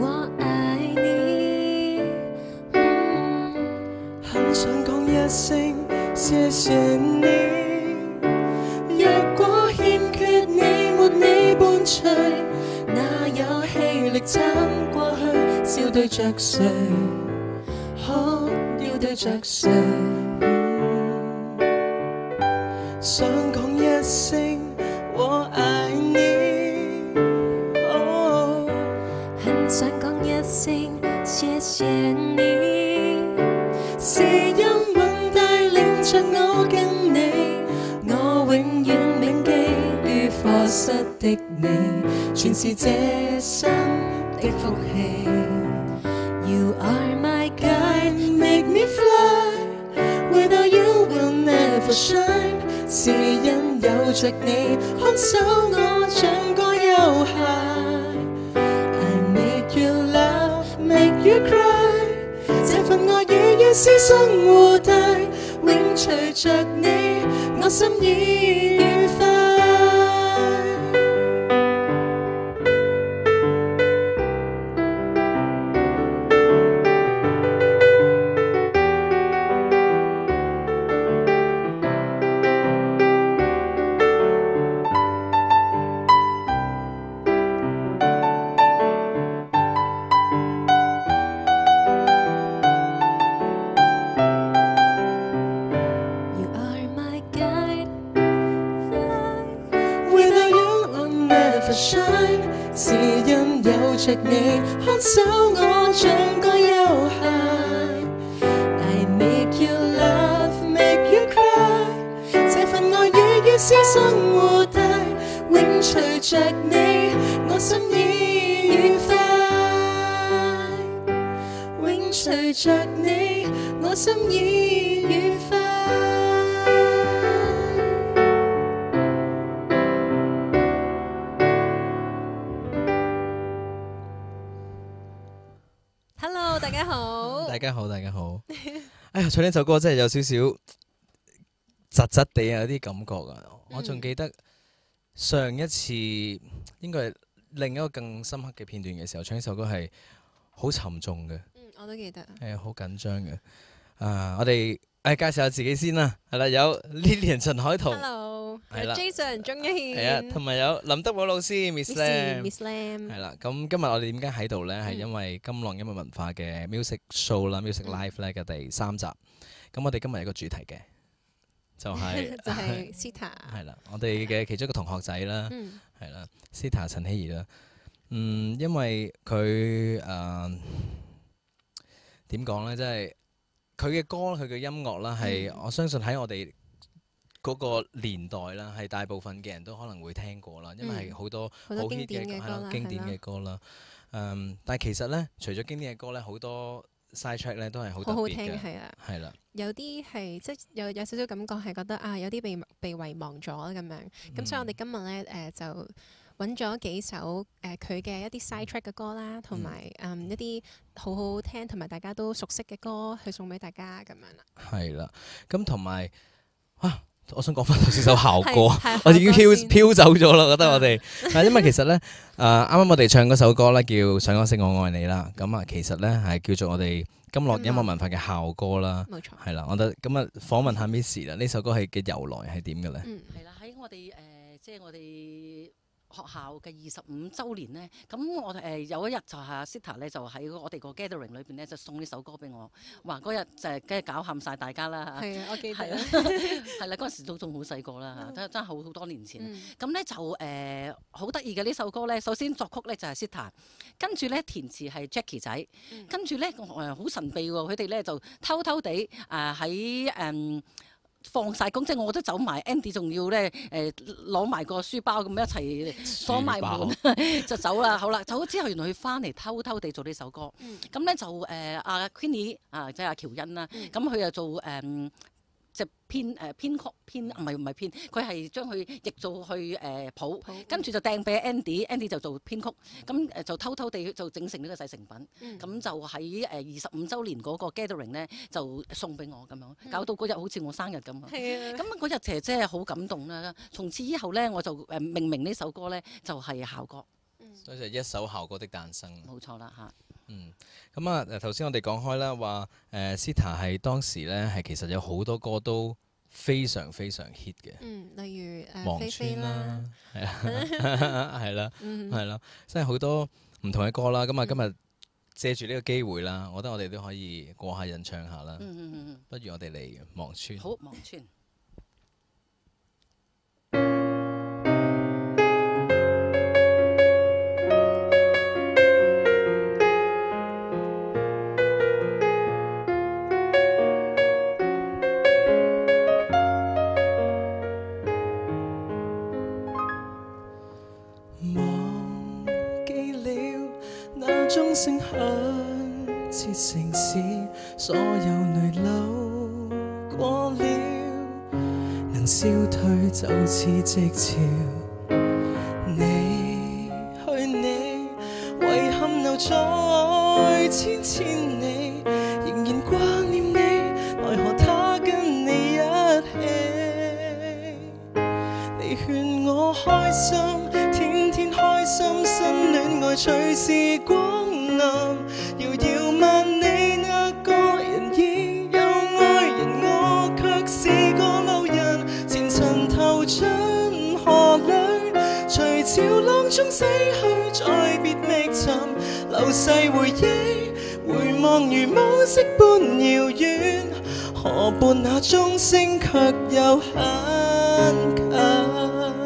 我爱你。 很想講一聲謝謝你。若果欠缺你，沒你伴隨， 哪有氣力撐過去？笑對着誰？哭要對着誰？ 想講一聲我愛你。哦， 很想講一聲謝謝你， 是因運帶領着我跟你， 我永遠銘記於課室的你， 全是這生的福氣。 You are my guide, Make me fly, without you will never shine。是因有着你看守我像個幼孩。I make you laugh, make you cry。這份愛已於師生互帶，永隨着你，我心已愉快。 You are my guide, fly。 Without you I'll never shine。是因有着你看守我像個幼孩。I make you laugh, make you cry。這份愛已於師生互帶，永隨着你，我心已愉快。永隨着你，我心已愉快。 Hello， 大家好。 大家好，大家好。哎呀，唱呢首歌真係有少少窒窒地啊，有啲感覺啊。我仲記得上一次應該係另一個更深刻嘅片段嘅時候，唱呢首歌係好沉重嘅， 我都記得。 係好緊張嘅。我哋介紹下自己先啦，係啦，有 Lilian 陳凱彤， Hello， 係啦 Jason 鐘一係啊， 憲同埋有林德寶老師 Miss Lam。 Miss Lam。 係啦，咁今日我哋點解喺度呢？係因為金浪音樂文化嘅 music show 啦，music live 咧嘅第3集。咁我哋今日有一個主題嘅，就係就係 Sita。 係啦，我哋嘅其中一個同學仔啦，係啦，Sita 陳希怡啦。因為佢點講呢？即係佢嘅歌，佢嘅音樂啦，係我相信喺我哋嗰個年代啦，係大部分嘅人都可能會聽過啦，因為係好多好 hit 嘅係啦，經典嘅歌啦。但係其實咧，除咗經典嘅歌咧，好多 side track 咧都係好特別好好聽， 嘅， 係啊。 係啦， 有啲係即係有少少感覺係覺得啊，有啲被遺忘咗咁樣。咁所以我哋今日咧就揾咗幾首佢嘅一啲 side track 嘅歌啦，同埋一啲好好聽同埋大家都熟悉嘅歌去送俾大家咁樣啦。 係啦。咁同埋我想講翻頭先首校歌， 係我已經校歌先飄走咗啦，覺得我哋。因為其實咧，啱啱我哋唱嗰首歌咧叫《上一聲我愛你》啦，咁啊其實咧係叫做我哋金樂音樂文化嘅校歌啦， 冇錯。 係啦。我覺得咁啊訪問下 Miss 啦，呢首歌係嘅由來係點嘅咧？ 係啦，喺我哋即係我哋學校嘅25週年咧，咁我哋有一日就係 Sita 咧，就喺我哋個 gathering 裏邊咧，就送呢首歌俾我。哇！嗰日就梗係搞喊晒大家啦嚇。 係啊，我記得。 係啦，嗰陣時都仲好細個啦嚇，真係好多年前。咁咧就好得意嘅呢首歌咧，首先作曲咧就係 Sita，跟住咧填詞係 Jackie 仔，跟住咧好神秘喎，佢哋咧就偷偷地喺放晒工，即係我都走埋 Andy 仲要咧攞埋個書包咁一齊鎖埋門就走啦。好啦，走咗之後，原來佢翻嚟偷偷地做呢首歌。咁咧就阿 Queenie 即係阿喬恩啦，咁佢又做即係編曲唔係編，佢係將佢譯做去譜，跟住就掟俾 Andy 就做編曲，咁就偷偷地就整成呢個製成品，咁就喺25週年嗰個 gathering 咧就送俾我咁樣，搞到嗰日好似我生日咁啊！咁嗰日其實真係好感動啦。從此以後咧，我就命名呢首歌咧就係校歌。 所以就一首效果的誕生。 冇錯啦嚇。 咁啊頭先我哋講開啦，話Sita 係當時咧係其實有好多歌都非常非常 hit 嘅。 例如望飛飛穿啦， 係啦，係啦，係啦，即係好多唔同嘅歌啦。咁啊，今日借住呢個機會啦，我覺得我哋都可以過下癮唱下啦。不如我哋嚟望穿。 好，望穿。 鐘聲響徹城市，所有淚流過了，能消退就似寂潮。你去你，遺憾留在千千里，仍然掛念你，奈何他跟你一起。你勸我開心，天天開心，新戀愛隨時光臨，遙遙萬里那個人已有愛人，我卻是個路人，前塵投進河裏，隨潮浪中死去，再別覓尋，流逝回憶，回望如暮色般遙遠，河畔那鐘聲卻又很近。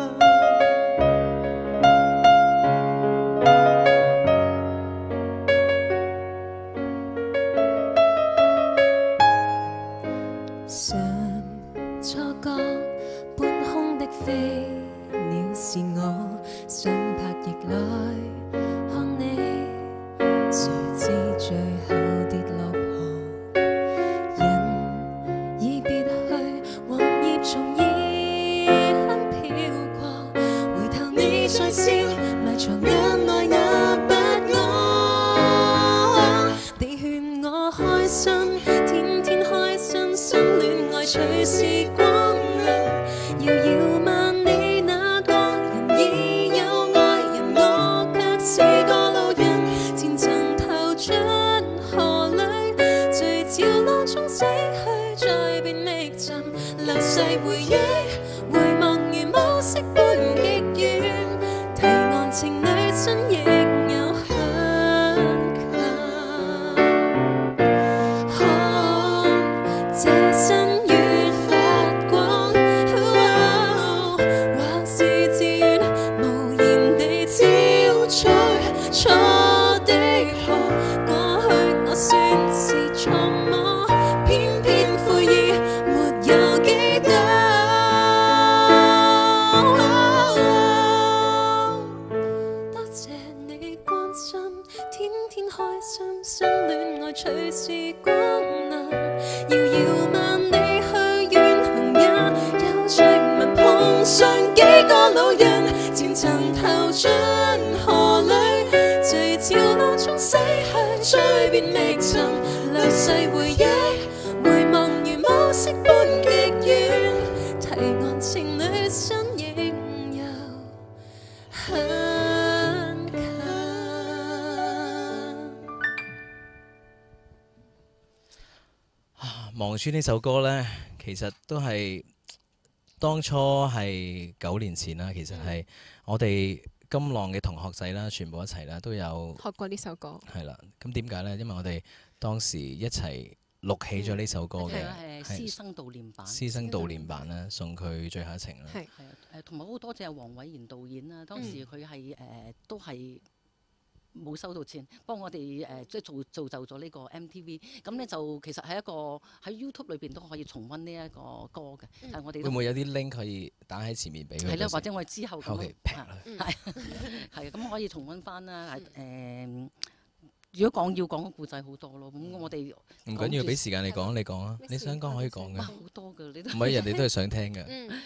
望穿呢首歌呢，其實都係當初係9年前啦。其實係我哋金浪嘅同學仔啦，全部一齊啦，都有學過呢首歌。 係啦，咁點解呢？因為我哋當時一齊錄起咗呢首歌嘅， 係師生悼念版。 師生悼念版啦，送佢最後一程啦。 係同埋好多謝黃偉賢導演啦，當時佢係都係冇收到錢，幫我哋即係造就咗呢個 MTV。咁咧就其實係一個喺 YouTube 裏邊都可以重溫呢一個歌嘅。但係我哋會唔會有啲 link 可以打喺前面俾佢？ 係啦，或者我哋之後咁樣係咁可以重溫翻啦。如果要講嘅故仔好多咯，咁我哋唔緊要，俾時間你講，你講啊！你想講可以講嘅。 好多㗎，你都唔係人哋都係想聽嘅。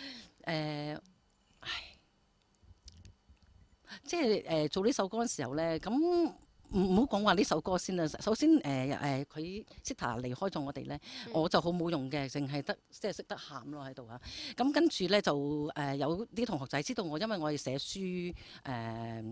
即係做呢首歌嘅時候咧，咁唔好講話呢首歌先啦。首先佢 Sita 離開咗我哋咧，我就好冇用嘅，淨係得即係識得喊咯喺度嚇。咁跟住咧就有啲同學仔知道我，因為我係寫書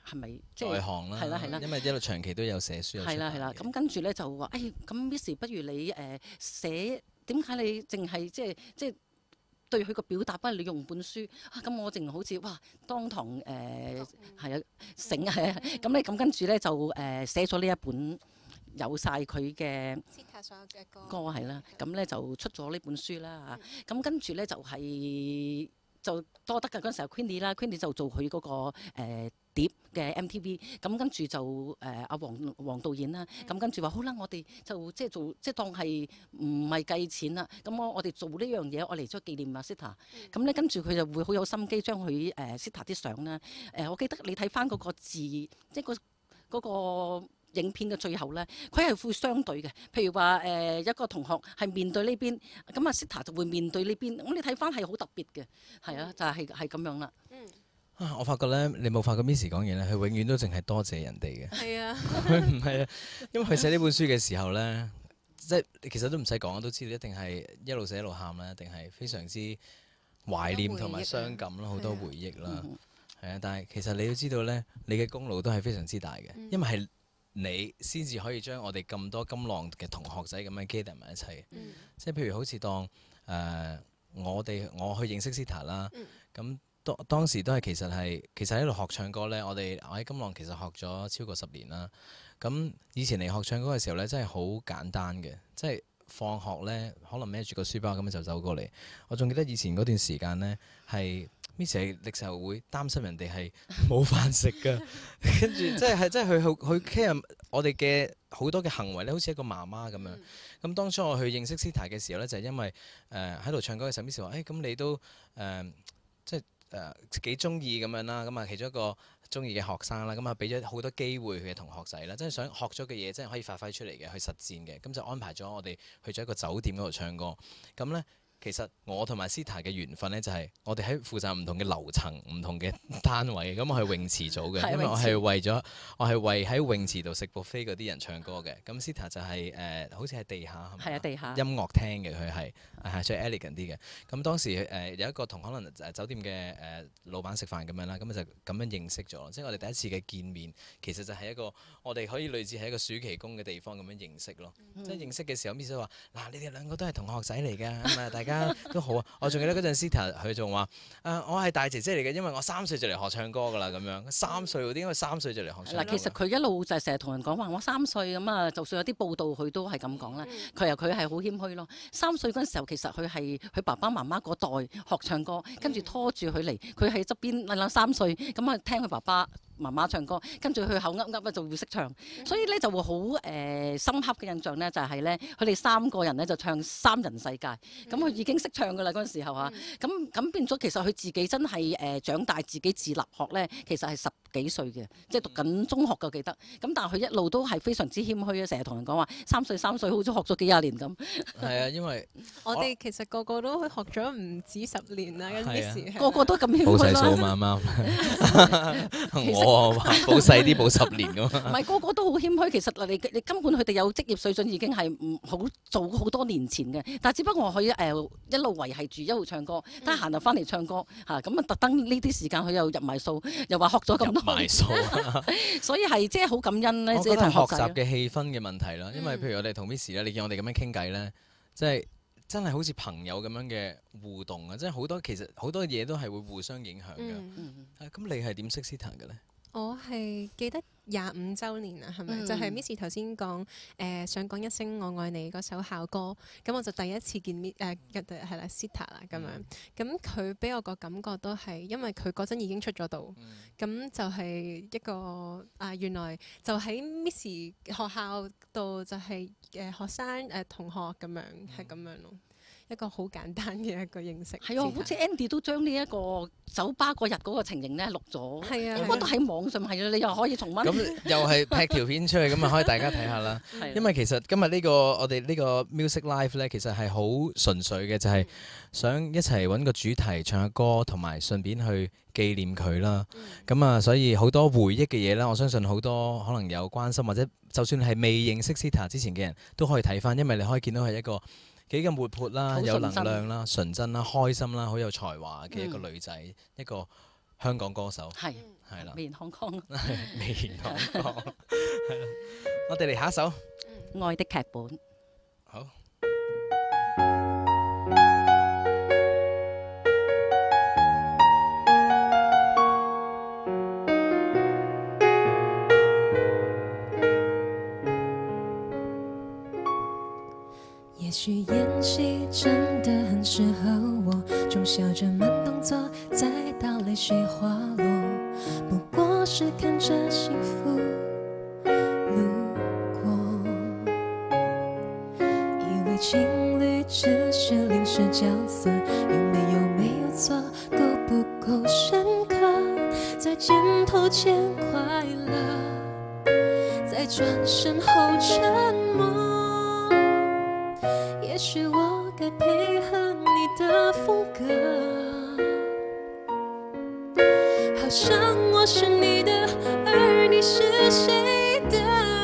係咪在行啦？ 係啦， 因為一路長期都有寫書。 係啦，咁跟住咧就話，咁 Miss 不如你寫，點解你淨係即係對佢個表達，不如你用本書咁我淨好似哇當堂係啊醒係啊，咁你咁跟住咧就寫咗呢一本。有晒佢嘅所有嘅歌係啦，咁咧就出咗呢本書啦嚇。咁跟住咧就多得㗎嗰陣時候 Queenie 啦，Queenie 就做佢嗰個碟嘅 MTV。咁跟住就阿黃導演啦，咁跟住話好啦，我哋就即係做即係當係唔係計錢啦。咁我哋做呢樣嘢，我嚟咗紀念阿 Sita。咁咧跟住佢就會好有心機將佢Sita 啲相啦。我記得你睇翻嗰個字，即係嗰個。影片嘅最後咧，佢係會相對嘅。譬如話一個同學係面對呢邊，咁阿 Sita 就會面對呢邊。咁你睇翻係好特別嘅，係啊，就係咁樣啦。 我發覺咧，你冇發覺 Miss 講嘢咧，佢永遠都淨係多謝人哋嘅。 係啊， 佢唔係啊，因為佢寫呢本書嘅時候咧，即係其實都唔使講，我都知道一定係一路寫一路喊啦，一定係非常之懷念同埋傷感啦，好多回憶啦。係啊，但係其實你要知道咧，你嘅功勞都係非常之大嘅，因為係。你先至可以將我哋咁多金浪嘅同學仔咁樣 gather 埋一齊，即係譬如好似當我去認識 Sita 啦，咁當時都係其實喺度學唱歌咧。我喺金浪其實學咗超過10年啦。咁以前嚟學唱歌嘅時候咧，真係好簡單嘅，即係放學咧可能孭住個書包咁樣就走過嚟。我仲記得以前嗰段時間咧係。Miss 係時候會擔心人哋係冇飯食㗎，跟住即係佢 care 我哋嘅好多嘅行為咧，好似一個媽媽咁樣。咁當初我去認識 Sita 嘅時候咧，就係因為喺度唱歌嘅時候 ，Miss 話：咁你都即係幾中意咁樣啦。咁啊，其中一個中意嘅學生啦，咁啊俾咗好多機會佢嘅同學仔啦，即係想學咗嘅嘢，真係可以發揮出嚟嘅，去實踐嘅。咁就安排咗我哋去咗一個酒店嗰度唱歌。咁咧。其實我同埋 Sita 嘅緣分呢，就係我哋喺負責唔同嘅樓層、唔同嘅單位。咁我係泳池組嘅，因為我係為喺泳池度食 buffet 嗰啲人唱歌嘅。咁 Sita 就係好似係地下，係咪？地下音樂廳嘅，佢係最 elegant 啲嘅。咁當時有一個同可能酒店嘅老闆食飯咁樣啦，咁就咁樣認識咗。即係我哋第一次嘅見面，其實就係一個我哋可以類似係一個暑期工嘅地方咁樣認識咯。即係認識嘅時候 ，Miss 話：嗱，你哋兩個都係同學仔嚟㗎，咁啊大家都好啊！我仲記得嗰陣 Sita 佢仲話：我係大姐姐嚟嘅，因為我3歲就嚟學唱歌㗎啦。咁樣3歲喎，點解3歲就嚟學唱歌？ 嗱，其實佢一路就係成日同人講話，我3歲咁啊。就算有啲報道，佢都係咁講啦。佢係好謙虛咯。3歲嗰陣時候，其實佢係佢爸爸媽媽嗰代學唱歌，跟住拖住佢嚟，佢喺側邊3歲咁啊，聽佢爸爸媽媽唱歌，跟住佢口噏噏就會識唱，所以咧就會好深刻嘅印象咧，就係咧佢哋3個人咧就唱三人世界，咁佢已經識唱噶啦嗰陣時候嚇，咁變咗其實佢自己真係長大自己自立學咧，其實係10幾歲嘅，即係讀緊中學嘅記得，咁但係佢一路都係非常之謙虛啊，成日同人講話3歲好似學咗幾廿年咁。係啊，因為我哋其實個個都學咗唔止10年啦，嗰陣時個個都咁謙虛啦。 報細數嘛啱。報細啲報10年㗎嘛， 唔係個個都好謙虛。其實你根本佢哋有職業水準已經係唔好做好多年前嘅，但係只不過佢一路維係住一路唱歌，得閒就翻嚟唱歌嚇，咁啊特登呢啲時間佢又入埋數，又話學咗咁多年，所以係即係好感恩咧。 我覺得係學習嘅氣氛嘅問題啦，因為譬如我哋同 Miss 咧，你見我哋咁樣傾偈咧，即係真係好似朋友咁樣嘅互動啊！即係其實好多嘢都係會互相影響嘅。咁你係點識 Sita 嘅咧？ 我係記得25週年啊，係咪？就係 Miss 頭先講想講一聲我愛你嗰首校歌，咁我就第一次見係啦 Sita 啦咁樣，咁佢俾我個感覺都係因為佢嗰陣已經出咗道，咁就係一個原來就喺 Miss 學校度就係學生同學咁樣係咁樣咯。一個好簡單嘅一個認識。 係啊，好似 Andy 都將呢一個酒吧嗰日嗰個情形咧錄咗，應該都喺網上係啊，你又可以重溫。 咁又係劈條片出去，咁啊可以大家睇下啦。因為其實今日我哋呢個 Music Live 咧，其實係好純粹嘅，就係想一齊揾個主題唱下歌，同埋順便去紀念佢啦。咁啊，所以好多回憶嘅嘢啦，我相信好多可能有關心或者就算係未認識 Sita 之前嘅人都可以睇翻，因為你可以見到係一個幾咁活潑啦，有能量啦，純真啦，開心啦，好有才華嘅一個女仔，一個香港歌手。 係係啦， 面康康， 面康康，係啦。我哋嚟下一首， 愛的劇本。 好。 也许演戏真的很适合我，从笑着慢动作，再到泪水滑落，不过是看着幸福路过。以为情侣只是临时角色，没有错，够不够深刻？在肩头前快乐，在转身后沉默。也许我该配合你的风格，好像我是你的，而你是谁的。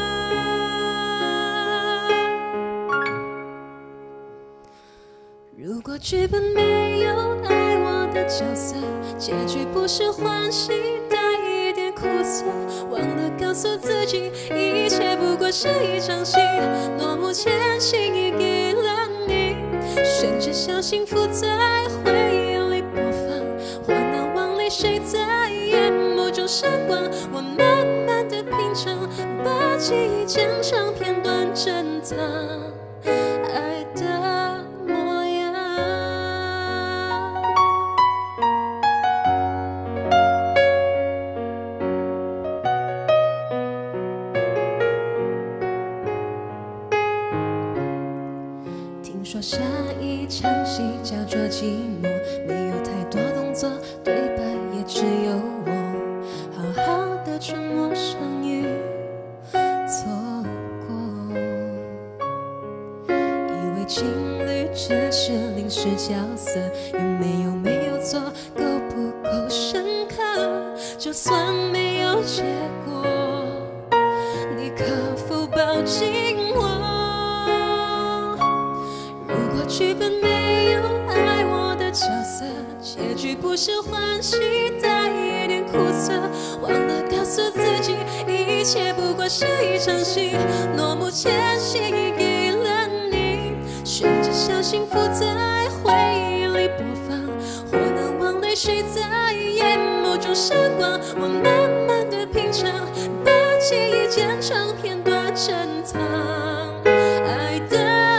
如果剧本没有爱我的角色，结局不是欢喜，带一点苦涩，忘了告诉自己，一切不过是一场戏，落幕前心已给了你，选择相信幸福在回忆里播放，或难忘泪水在眼眸中闪光，我慢慢的品尝，把记忆剪成片段珍藏，爱的模样。听说下一场戏叫做寂寞，没有太多动作，对白也只有我，好好的沉默相遇错过。以为情侣只是临时角色，有没有错，够不够深刻？就算没有结果，你可否抱紧我？剧本没有爱我的角色，结局不是欢喜，带一点苦涩，忘了告诉自己，一切不过是一场戏，落幕前心已给了你，选择相信幸福在回忆里播放，或难忘泪水在眼眸中闪光，我慢慢的品尝，把记忆剪成片段珍藏，爱的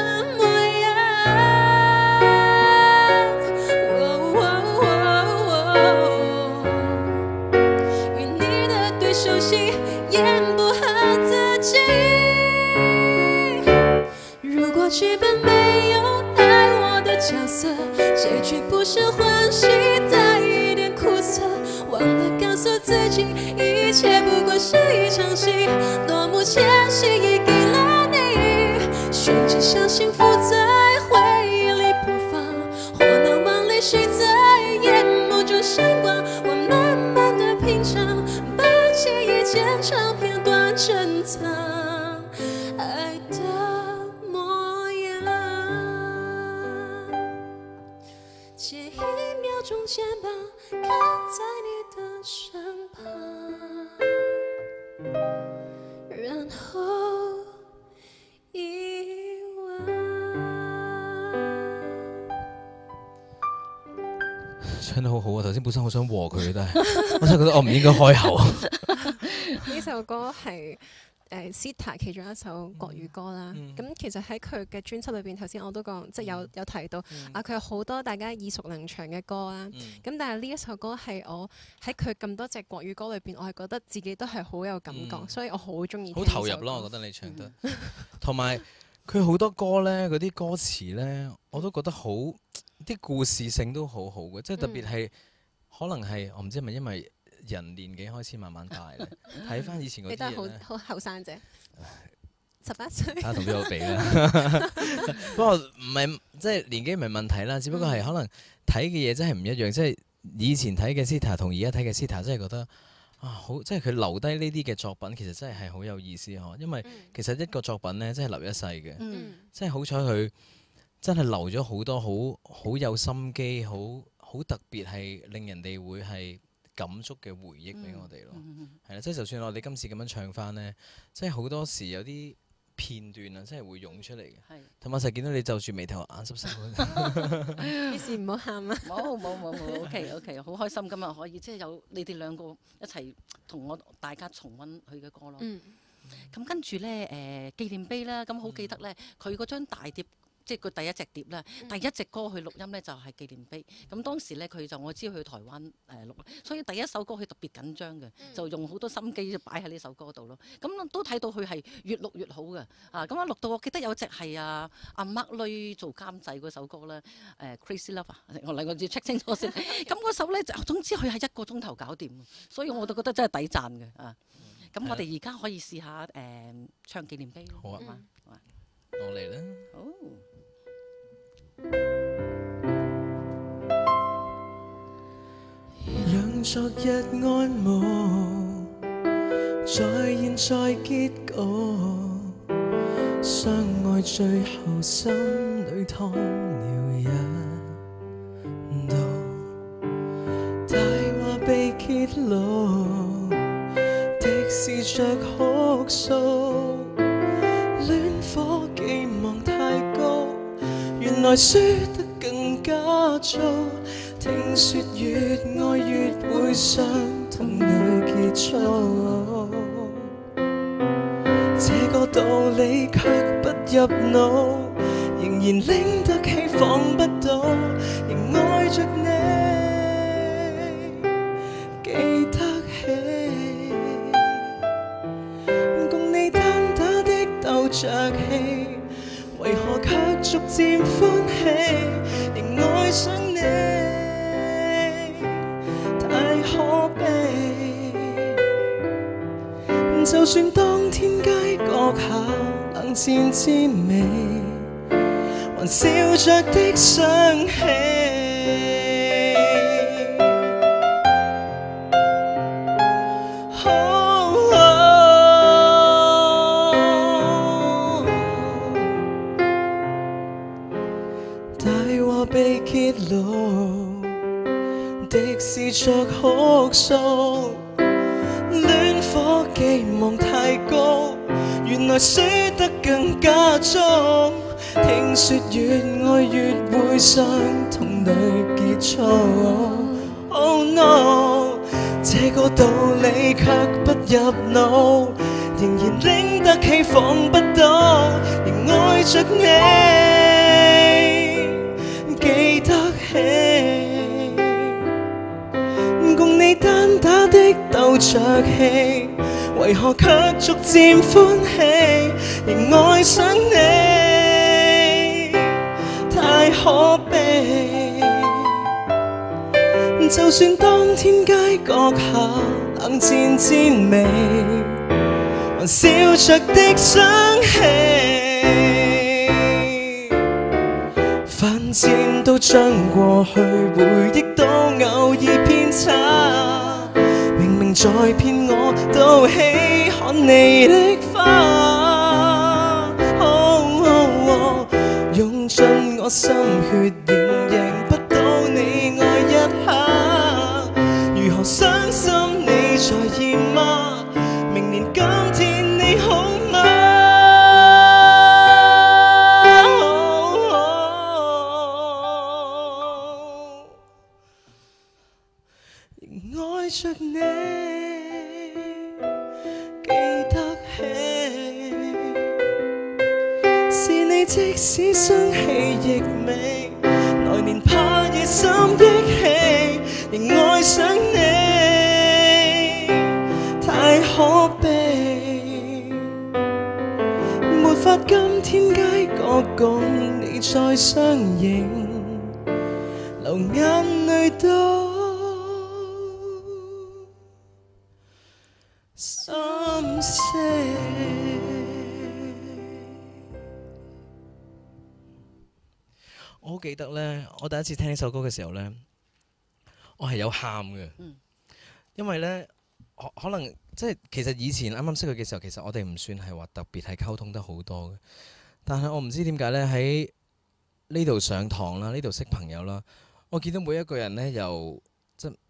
熟悉演不合自己。如果剧本没有爱我的角色，结局不是欢喜，带一点苦涩，忘了告诉自己，一切不过是一场戏，落幕前心已给了你，选择相信幸福在回忆里播放，或难忘泪水在眼眸中闪光，我慢慢的品尝，记忆剪成片段珍藏，爱的模样。借1秒钟肩膀靠在你的身旁，然后遗忘。 唱得好好啊！頭先本身好想和佢，但係我真係覺得我唔應該開口。 呢首歌係Sita 其中一首國語歌啦。咁其實喺佢嘅專輯裏邊，頭先我都講，即係有提到佢有好多大家耳熟能詳嘅歌啦。咁但係呢一首歌係我喺佢咁多隻國語歌裏邊，我係覺得自己都係好有感覺，所以我好中意。 好投入咯，我覺得你唱得。同埋佢好多歌咧，嗰啲歌詞咧，我都覺得好啲故事性都好好嘅，即係特別係可能係我唔知係咪因為人年紀開始慢慢大咧，睇翻以前嗰啲嘢咧， 你都好後生啫，18歲。 睇下同邊個比啦。不過唔係即係年紀唔係問題啦，只不過係可能睇嘅嘢真係唔一樣。即係以前睇嘅 Sita 同而家睇嘅 Sita 真係覺得啊好，即係佢留低呢啲嘅作品，其實真係好有意思呵。因為其實一個作品咧，真係留一世嘅。即係好彩佢真係留咗好多好有心機、好特別係令人哋會係感觸嘅回憶俾我哋咯。係啦，即係就算我哋今次咁樣唱翻呢，即係好多時有啲片段啊，真係會湧出嚟嘅。同埋成日見到你皺住眉頭眼濕濕嗰於是唔好喊啊！ 冇，OK，好開心今日可以即係有你哋兩個一齊同大家重溫佢嘅歌咯。咁跟住咧紀念碑啦，咁好記得咧，佢嗰張大碟。即係佢第一隻碟咧，第一隻歌去錄音咧就係紀念碑。咁當時咧佢就我知去台灣錄，所以第一首歌佢特別緊張嘅，就用好多心機擺喺呢首歌度咯。咁都睇到佢係越錄越好嘅。咁錄到我記得有隻係阿 Mark Lui 做監製嗰首歌咧，Crazy Love 我嚟我要 check 清楚先。咁嗰首咧總之佢係1個鐘頭搞掂，所以我都覺得真係抵讚嘅。咁我哋而家可以試下唱紀念碑咯。 好啊，我嚟啦。 好。 讓昨日安慕，在現在結局，相愛最後心裏燙了一度，大話被揭露，的是着哭訴，戀火寄望太高，原來輸得更加早。聽說越愛越會傷，痛裏結束。這個道理卻不入腦，仍然拎得起放不到，仍愛着你，記得起，共你單打的鬥着氣，為何卻逐漸歡喜，仍愛上你，太可悲。就算當天街角下冷戰之美，還笑着的想起。被揭露的是着哭訴，戀火寄望太高，原來輸得更加重。聽說越愛越會傷，痛裏結束。Oh no， 這個道理卻不入腦，仍然拎得起放不到，仍愛着你。記得起，共你單打的鬥着氣，為何卻逐漸歡喜，仍愛上你，太可悲。就算當天街角下冷戰之美，還笑着的想起。犯賤都將過去，回憶都偶爾偏差。明明在騙我，都稀罕你的花。用盡我心血，仍贏不到你愛一刻。如何傷心你在意嗎？明年今天你好嗎？愛着你，記得起，是你即使生氣亦美，來年怕夜深憶起，仍愛上你，太可悲，沒法今天街角共你再相認，流眼淚都心死。 我好記得呢，我第一次聽呢首歌嘅時候呢，我係有喊嘅，因為呢，可能即係其實以前啱啱識佢嘅時候，其實我哋唔算係話特別係溝通得好多嘅，但係我唔知點解呢，喺呢度上堂啦，呢度識朋友啦，我見到每一個人呢，由即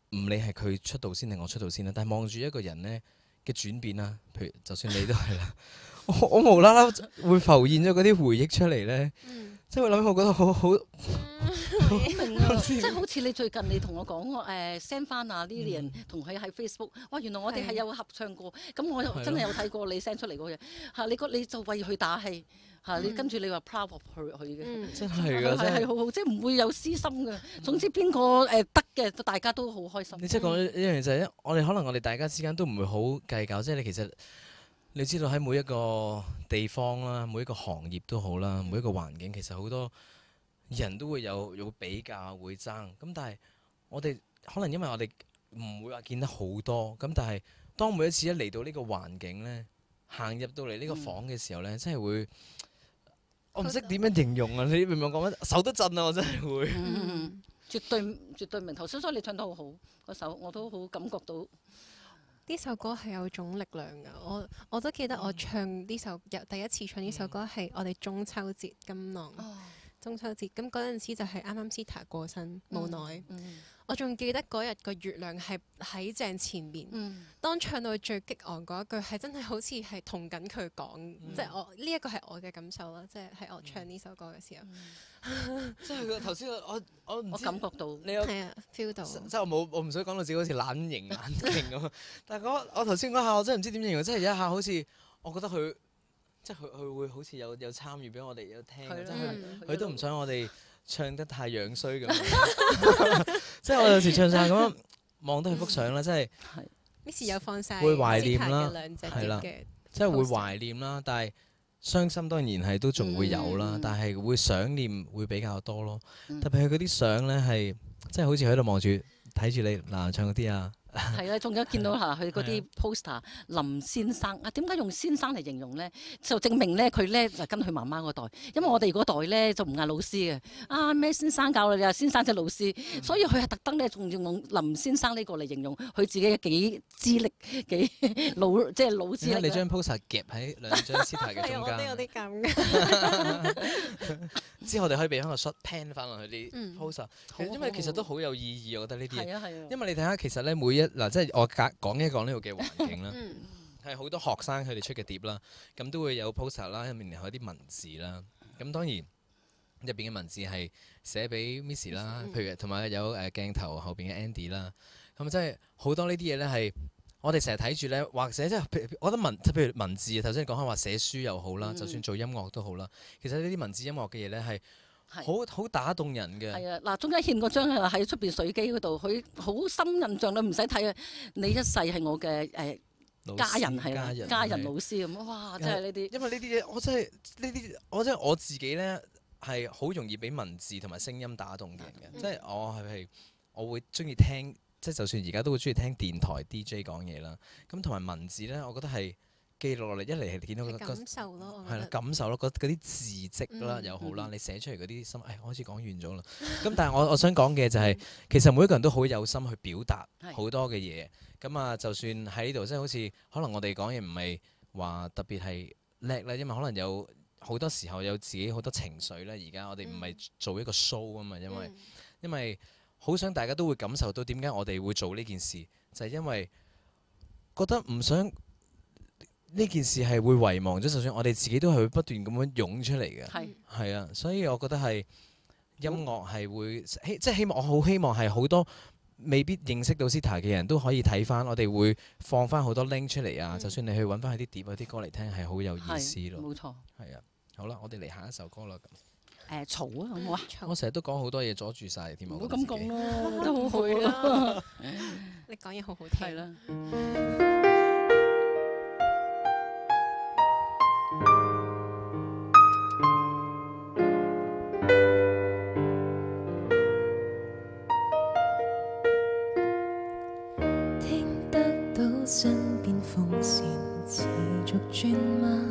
唔理係佢出道先定我出道先啦，但係望住一個人咧嘅轉變啦，譬如就算你都係啦，我無啦啦會浮現咗嗰啲回憶出嚟咧，即係會諗起我覺得好。 明啊！即係好似你最近你同我講send 翻啊 Lilian 同佢喺 Facebook， 哇！原來我哋係有合唱過，咁我真係有睇過你 send 出嚟嗰嘢嚇，你就為佢打氣嚇，你跟住你話 proud of 佢嘅， 真係㗎， 係好好，即係唔會有私心嘅。總之邊個得嘅，大家都好開心。 你即係講一樣嘢就係，我哋大家之間都唔會好計較，即係你其實你知道喺每一個地方啦，每一個行業都好啦，每一個環境其實好多人都會有比較會爭，咁但係我哋可能因為我哋唔會話見得好多，咁但係當每一次一嚟到呢個環境呢，行入到嚟呢個房嘅時候呢，真係會，我唔識點樣形容啊！你明唔明我講乜？手都震啊！我真係會。 絕對明。頭先所以你唱得好好，嗰首我都好感覺到。 呢首歌係有種力量㗎，我都記得我唱呢首第一次唱呢首歌係我哋中秋節金浪。中秋節咁嗰陣時就係啱啱 Sita 過身，無奈。我仲記得嗰日個月亮係喺正前面。當唱到最激昂嗰一句係真係好似係同緊佢講，即係我呢一個係我嘅感受啦，即係喺我唱呢首歌嘅時候。 即係頭先我唔知感覺到你有係啊 feel 到。 即係我唔想講到自己好似懶型懶勁咁，但係我頭先嗰下我真係唔知點形容，即係有一下好似我覺得佢。即係佢會好似有參與俾我哋有聽，即係佢都唔想我哋唱得太樣衰咁。即係我有時唱晒咁樣望到佢幅相啦，即係 Miss 有放晒會懷念啦， 係啦， 即係會懷念啦。但係傷心當然係都仲會有啦，但係會想念會比較多咯。特別係嗰啲相咧係即係好似喺度望住睇住你嗱唱嗰啲啊。 係啊，仲有見到佢嗰啲 poster 林先生啊，點解用先生嚟形容咧？就證明咧佢咧就跟佢媽媽嗰代，因為我哋嗰代咧就唔嗌老師嘅，啊咩先生教你啊，先生即係老師，所以佢係特登咧仲用林先生呢個嚟形容佢自己嘅幾資歷幾老，即係老資歷。 你將 poster 夾喺兩張 Sita 嘅中間， 我都有啲咁嘅。 之後我哋可以俾翻個 shot pan 翻落去啲 poster，因為其實都好有意義，我覺得呢啲嘢。因為你睇下其實咧每一嗱，即係我講一講呢度嘅環境啦，係好多學生佢哋出嘅碟啦，咁都會有 poster 啦，入面有啲文字啦。咁當然入邊嘅文字係寫俾 Miss 啦，譬如同埋有鏡頭後邊嘅 Andy 啦。咁即係好多呢啲嘢咧，係我哋成日睇住咧，或者即係我覺得譬如文字，頭先你講開話寫書又好啦，就算做音樂都好啦。其實呢啲文字音樂嘅嘢咧係好打動人嘅。係啊，嗱，中間獻嗰張喺出邊水機嗰度，佢好深印象，你唔使睇啊！你一世係我嘅家人係啦，家人老師咁，哇！真係呢啲。 因為呢啲嘢，我真係我自己咧係好容易俾文字同埋聲音打動嘅人嘅，即係我會中意聽，即係就算而家都會中意聽電台 DJ 講嘢啦。咁同埋文字咧，我覺得係記錄落嚟，一嚟係見到個感受咯， 係啦，感受咯，嗰啲字跡啦又好啦，你寫出嚟嗰啲心，我開始講完咗啦。咁但係我想講嘅就係，其實每一個人都好有心去表達好多嘅嘢。咁啊，就算喺呢度，即係好似可能我哋講嘢唔係話特別係叻啦，因為可能有好多時候有自己好多情緒啦。而家我哋唔係做一個 show 啊嘛，因為好想大家都會感受到點解我哋會做呢件事，就係因為覺得唔想呢件事係會遺忘咗，就算我哋自己都係會不斷咁樣湧出嚟嘅。係啊，所以我覺得係音樂係會即係我好希望係好多未必認識到 Sita 嘅人都可以睇翻，我哋會放翻好多 link 出嚟啊。就算你去揾翻佢啲碟嗰啲歌嚟聽，係好有意思咯。 冇錯。係啊，好啦，我哋嚟下一首歌啦。 嘈啊，好唔好啊？ 我成日都講好多嘢阻住晒添， 唔好咁講咯，都好好啊。 你講嘢好好聽。係啦。 聽得到身邊風扇持續轉嗎？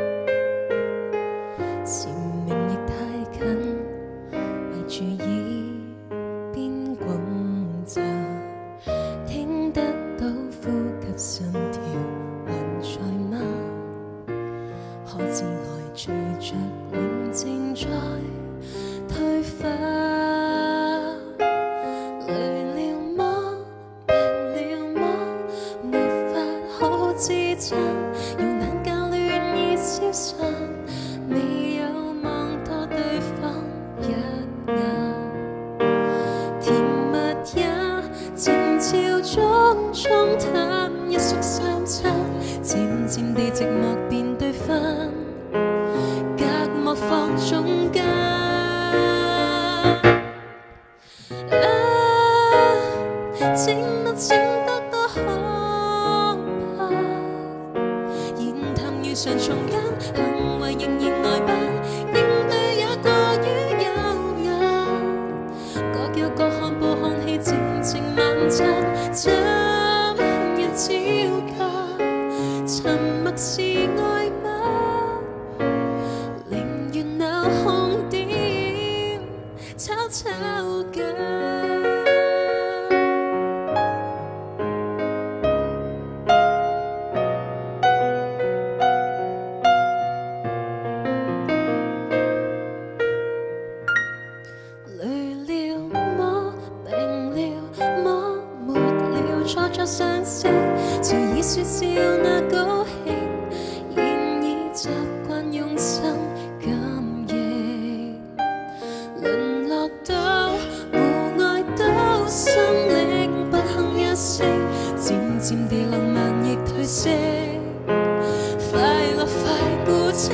蟬鳴亦太近，圍住耳邊滾着，聽得到呼吸心跳還在嗎？可知愛隨着寧靜在退化，累了嗎？ 消散，未有望多對方一眼，甜蜜也靜悄中沖淡，一宿三餐，漸漸地寂寞變對分，隔膜放中間。靜得靜得多可怕，言談如常從間，行為仍然呆板，應對也過於優雅，各有各看報看戲，靜靜晚餐，怎樣招架？沉默是愛嗎？寧願鬧紅點，吵吵架。相識，隨意説笑那高興，現已習慣用心感應，淪落到無愛到心靈不幸一息，漸漸地浪漫亦褪色，快樂快孤清。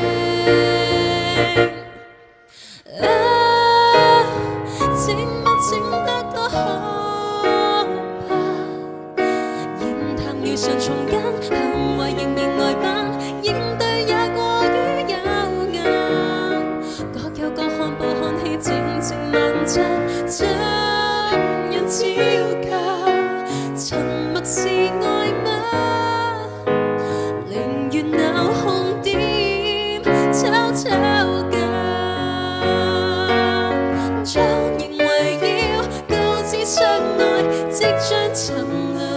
靜默靜得多可。如常從間，行為仍然呆板，應對也過於優雅，各有各看報看戲，靜靜晚餐，怎樣招架？沉默是愛嗎？寧願鬧紅點，吵吵架，將認為要告知相愛，即將沉淪。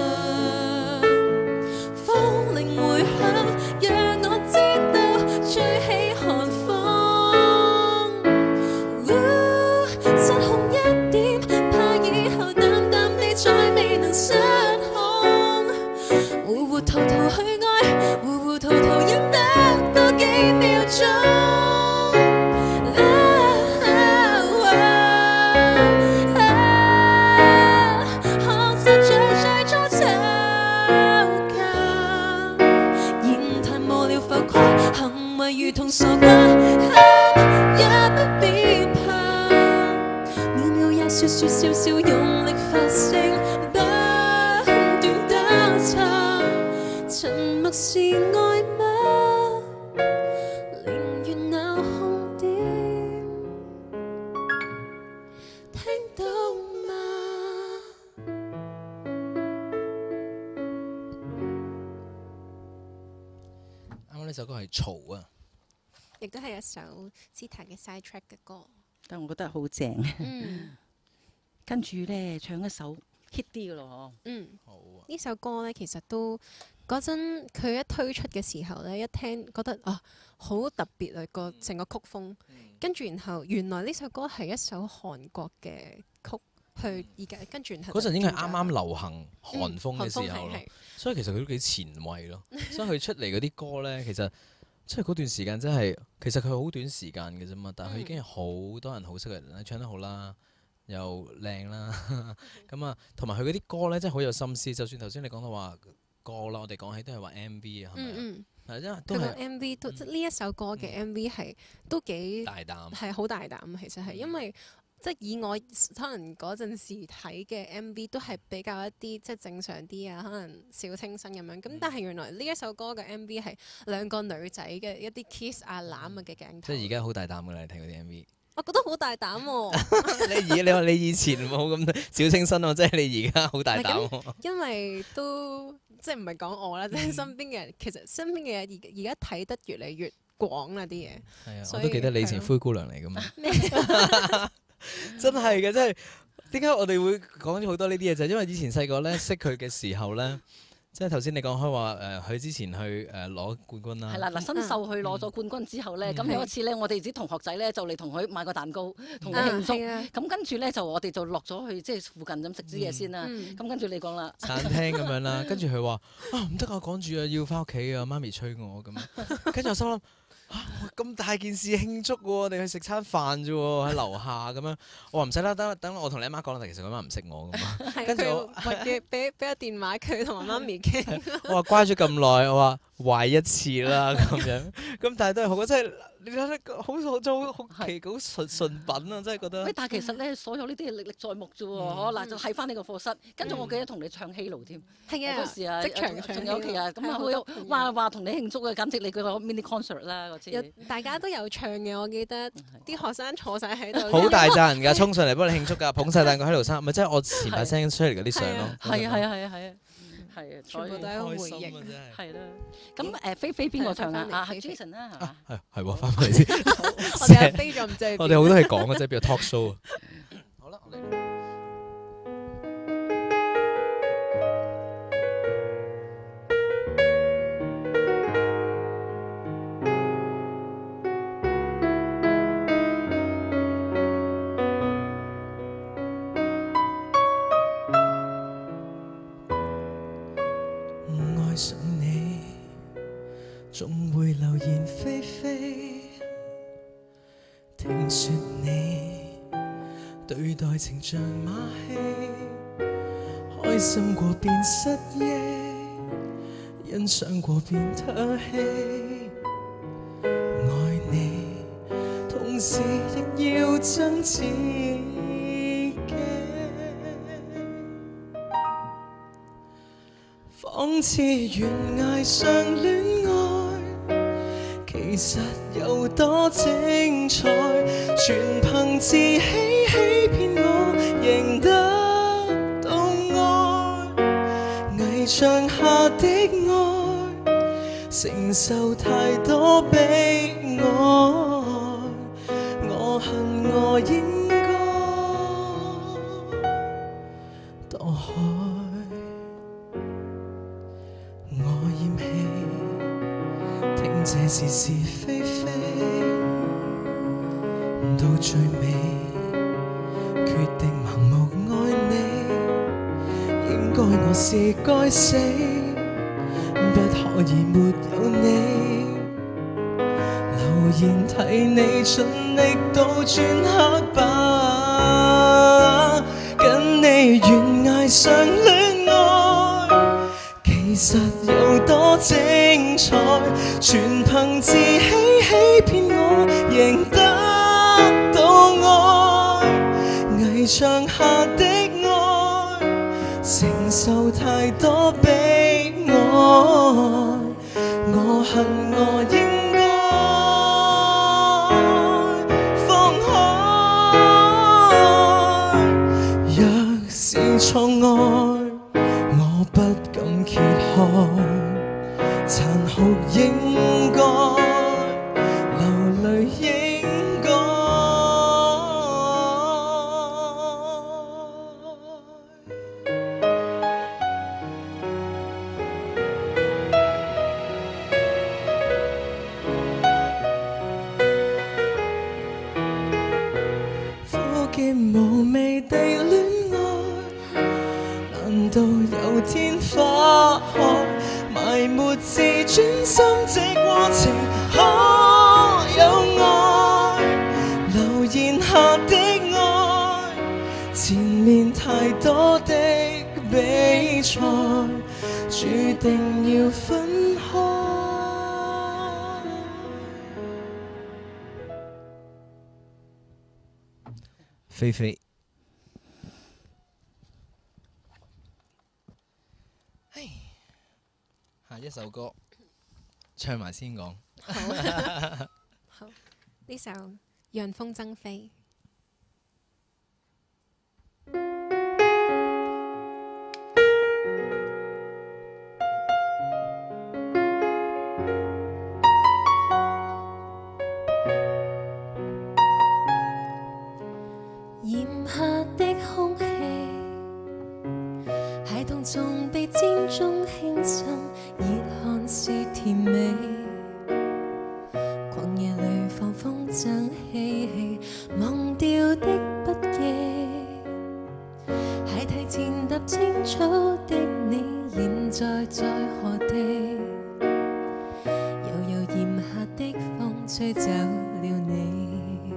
讓我知道吹起寒風，失控一點，怕以後淡淡地再未能失控，糊糊塗塗去愛，糊糊塗塗忍得多幾秒鐘。如同傻瓜，也不必怕，秒秒也說說笑笑，用力發聲，不斷打岔。沉默是愛嗎？寧願鬧紅點，聽到嗎？ 啱啱呢首歌係嘈啊！ 亦都係一首斯坦嘅 side track 嘅歌， 但我覺得好正。跟住咧唱一首 hit 啲嘅咯， 好啊！ 呢首歌咧其實都嗰陣佢一推出嘅時候咧，一聽覺得啊好特別啊個成個曲風，跟住然後原來呢首歌係一首韓國嘅曲，去而家跟住然後嗰陣應該係啱啱流行韓風嘅時候咯，所以其實佢都幾前衛咯。所以佢出嚟嗰啲歌咧，其實即係嗰段時間真係，其實佢好短時間嘅啫嘛，但係佢已經係好多人好識嘅，唱得好啦，又靚啦，咁啊，同埋佢嗰啲歌咧真係好有心思。就算頭先你講到話歌啦，我哋講起都係話 MV 啊，係咪啊？因為都係 MV 都即係呢一首歌嘅 MV 係都幾大膽， 係好大膽。其實係因為即係以我可能嗰陣時睇嘅 MV 都係比較一啲即係正常啲啊，可能小清新咁樣。咁但係原來呢一首歌嘅 MV 係兩個女仔嘅一啲 kiss 啊攬啊嘅鏡頭。 即係而家好大膽㗎啦！你睇嗰啲 MV， 我覺得好大膽喎。 你話你以前冇咁小清新喎，即係你而家好大膽喎。 因為都即係唔係講我啦，即係身邊嘅人，其實身邊嘅人而家睇得越嚟越廣啦啲嘢。 係啊，我都記得你以前灰姑娘嚟㗎嘛。真係嘅，真係點解我哋會講咗好多呢啲嘢？就係因為以前細個咧識佢嘅時候咧， 即係頭先你講開話佢之前去攞冠軍啦。 係啦，嗱，新秀去攞咗冠軍之後咧，咁有一次咧，我哋啲同學仔咧就嚟同佢買個蛋糕，同佢慶祝。咁跟住咧就我哋就落咗去即係附近咁食啲嘢先啦。咁跟住你講啦， 餐廳咁樣啦，跟住佢話唔得啊，趕住啊要翻屋企啊，媽咪催我咁。跟住我心諗。咁大件事慶祝喎，我哋去食餐飯啫喎，喺樓下咁樣。我話唔使啦，等我同你阿媽講啦。其實佢媽唔識我噶嘛。跟住我俾個電話佢同我媽咪傾。 我話乖咗咁耐，我話壞一次啦咁樣。咁但係都係好，即係你睇得好奇好純品啊！真係覺得。 但係其實咧，所有呢啲歷歷在目啫喎。嗱，就喺翻呢個課室，跟住我記得同你唱 Halo 添。係啊，嗰時啊，即場唱有期啊，咁啊話同你慶祝啊，簡直你個 mini concert 啦。 大家都有唱嘅，我記得啲學生坐晒喺度， 好大扎人㗎，衝上嚟幫你慶祝㗎，捧晒蛋糕喺度生，咪即係我前排 send 出嚟嗰啲相咯。 係啊， 全部都係回憶。 係啦，咁菲菲邊個唱啊？係 Jason 啦，係嘛？ 係喎，翻返嚟先。 我哋阿飛咗唔知。 我哋好多嘢講嘅啫，邊個 talk show 啊？好啦，我哋。 愛上你，總會流言蜚蜚。聽說你對待情像馬戲，開心過便失憶，欣賞過便唾棄。愛你，同時亦要憎自己。仿似懸崖上戀愛，其實有多精彩，全憑自欺欺騙我，贏得到愛。危牆下的愛，承受太多悲哀，我恨我應該墮海。這是是非非，到最尾決定盲目愛你，應該我是該死，不可以沒有你。留言替你盡力倒轉黑板，跟你懸崖上戀愛，其實有多精彩，全憑自欺欺騙我，贏得到愛。危牆下的愛，承受太多悲哀，我恨我應該放開。若是錯愛，我不敢揭開，殘酷應該，流淚應該。苦澀無味地戀愛，難道有天花開？埋沒自尊心，這過程可有愛？留言下的愛，前面太多的比賽，注定要分開。 菲菲。下一首歌唱埋先講。 好，呢首《讓風箏飛》。 炎夏的空氣，孩童從鼻尖中輕嬉，忘掉的筆記，係提前踏青草的你，現在何地？悠悠炎夏的風吹走了你，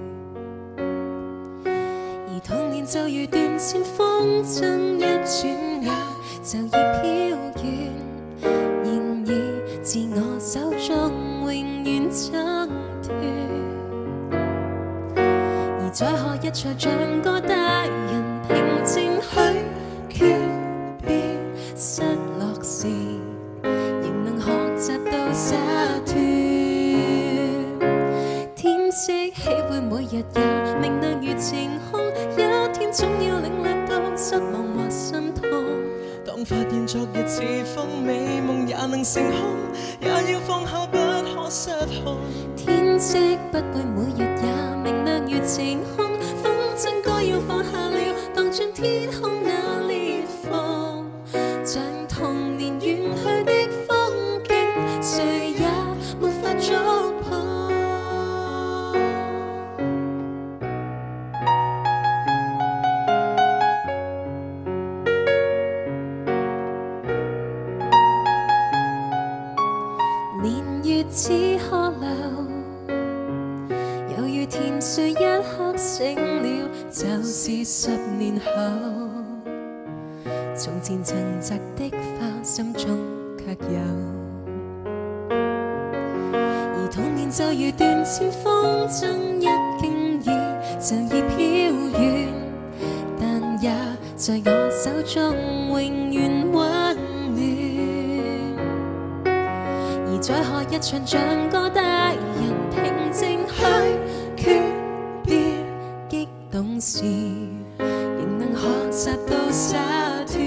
而童年就如斷線風箏，一轉眼就已飄遠。然而自我手中永遠掙脫，而在何一場像個大人平靜去訣別失落時，仍能學習到灑脫。天色起會每日也明亮如晴空，一天總要領略到失望或心痛。當發現昨日似風美夢也能成空，也要放下不可失控。天色不會每日也明亮如晴空，風箏該要放下了，蕩進天空那裂縫，像童年遠去的風景，誰也沒法觸碰。年月似河流，猶如田水一刻醒了，就是10年後。從前曾摘的花，心中卻有。而童年就如斷線風箏，一經已就已飄遠，但也在我手中永遠溫暖。而在何一場像個大人平靜去訣別激動時，仍能學習到灑脫。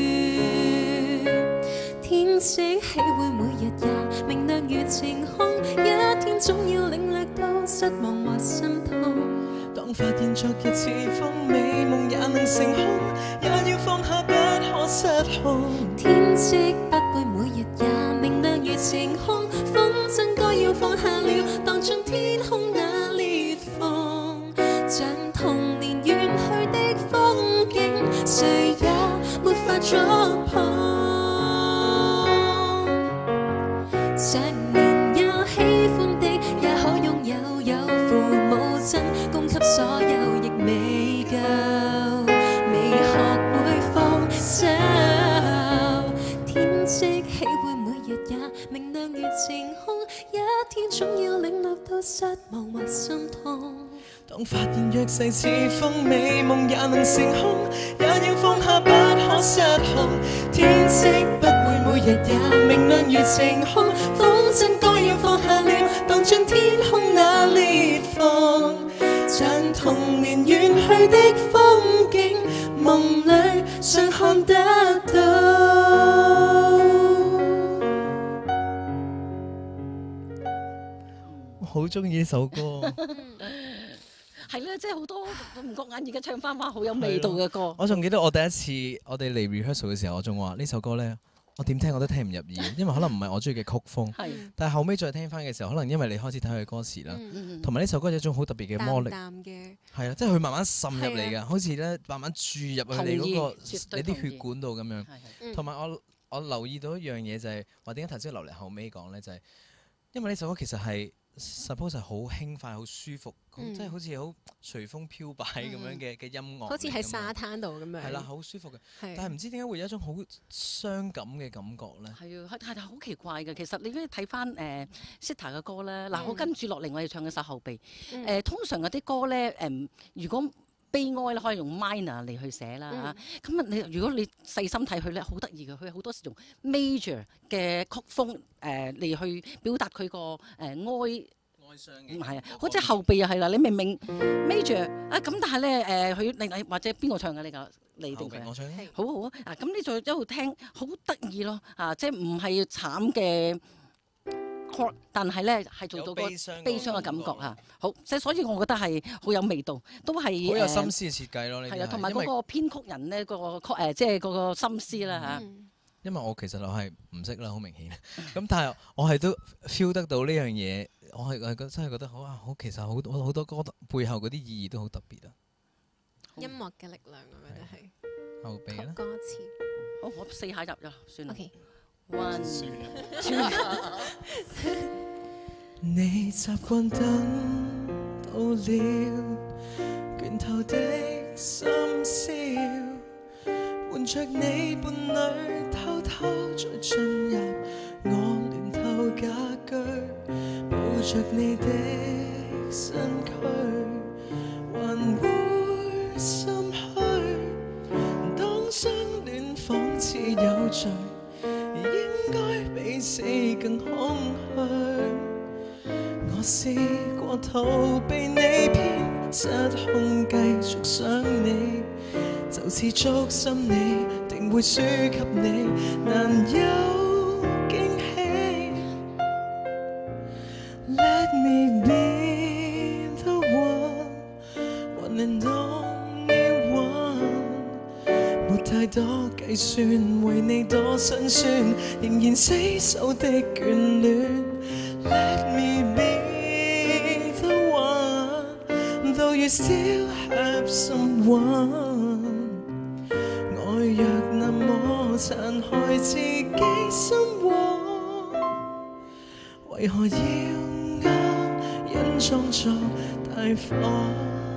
天色起會每日也明亮如晴空，一天總要領略到失望或心痛。當發現昨日似風美夢也能成空，也要放下不可失控。天色不會每日也明亮如晴空，風箏該要放下了，蕩進天空那裂縫，像童年遠去的風景，誰也沒法觸碰。常年也喜歡的，也可擁有父母親，供給所有亦未夠，未學會放手。天色起會每日也明亮如晴空，一天總要領略到失望或心痛。當發現弱勢似風美夢也能成空，也要放下不可失控。天色不會每日也明亮如晴空，風箏該要放下了，蕩進天空那裂縫，像童年遠去的風景，夢裏尚看得到。我好中意呢首歌。 係啦，即係好多唔覺眼而家唱翻話好有味道嘅歌。 我仲記得我第一次我哋嚟 rehearsal 嘅時候，我仲話呢首歌咧，我點聽我都聽唔入耳，因為可能唔係我中意嘅曲風。但係後尾再聽翻嘅時候，可能因為你開始睇佢嘅歌詞啦，同埋呢首歌有一種好特別嘅魔力。 淡嘅。係啊，即係佢慢慢滲入嚟㗎，好似咧慢慢注入去你嗰個你啲血管度咁樣。同埋我留意到一樣嘢就係話點解頭先留嚟後尾講咧，就係因為呢首歌其實係。suppose 係好輕快、好舒服，即係好似好隨風飄擺咁樣嘅音樂， 好似喺沙灘度咁樣。 係啦，好舒服嘅。但係唔知點解會有一種好傷感嘅感覺咧？ 係啊，係好奇怪嘅。其實你如果睇翻Sita 嘅歌咧，嗱我跟住落嚟我哋唱嘅首後備，通常嗰啲歌咧如果悲哀咧可以用 minor 嚟去寫啦嚇，咁你如果你細心睇佢咧，好得意嘅，佢好多時用 major 嘅曲風嚟去表達佢個哀傷嘅，唔係啊，好似後備又係啦，你明明 major 啊咁，但係咧佢你或者邊個唱嘅呢個？你定佢？我唱。好好啊，咁你再一路聽，好得意咯啊！即係唔係慘嘅。但係咧係做到個悲傷嘅感覺嚇，好即係所以我覺得係好有味道，都係好有心思嘅設計咯。 係啊，同埋嗰個編曲人咧，即係嗰個心思啦嚇。 因為我其實我係唔識啦，好明顯。咁但係我係都 feel 得到呢樣嘢，我係真係覺得好，其實好多歌背後嗰啲意義都好特別啊。 音樂嘅力量，我覺得係。 後備咧。 歌詞。 好，我4下入算啦。 OK。 One。 你習慣等到了，倦透的深宵，換着你伴侶偷偷再進入我亂透家居，抱着你的身軀，還會心虛。當相戀仿似有罪，應該比死更空虛。我試過逃避你，偏失控繼續想你，就似捉心你，定會輸給你，難有驚喜。Let me be the one and only one， 沒太多計算，為你多辛酸，仍然死守的眷戀。Let me be the one, though you still have someone。 愛若那麼殘害自己生活，為何要隱裝作大方？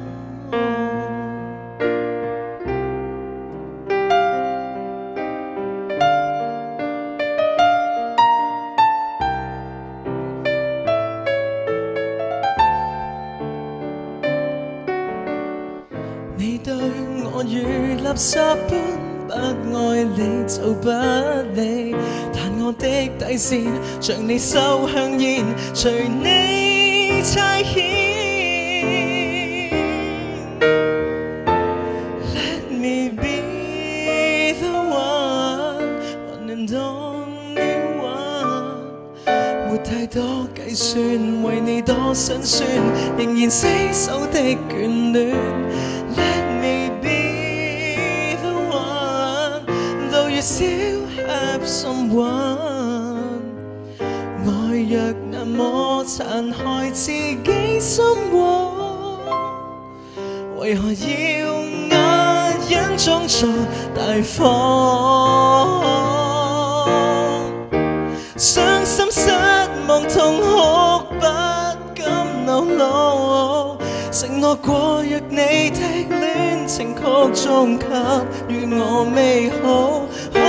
你對我如垃圾般不愛你就不理，但我的底線像你收香煙，隨你差遣。Let me be the one and only one， 沒太多計算，為你多辛酸，仍然死守的眷戀。You still have someone， 愛若那麼殘害自己生活，為何要隱裝作大方？傷心失望痛哭不敢流露，承諾過若你的戀情曲終給予我美好。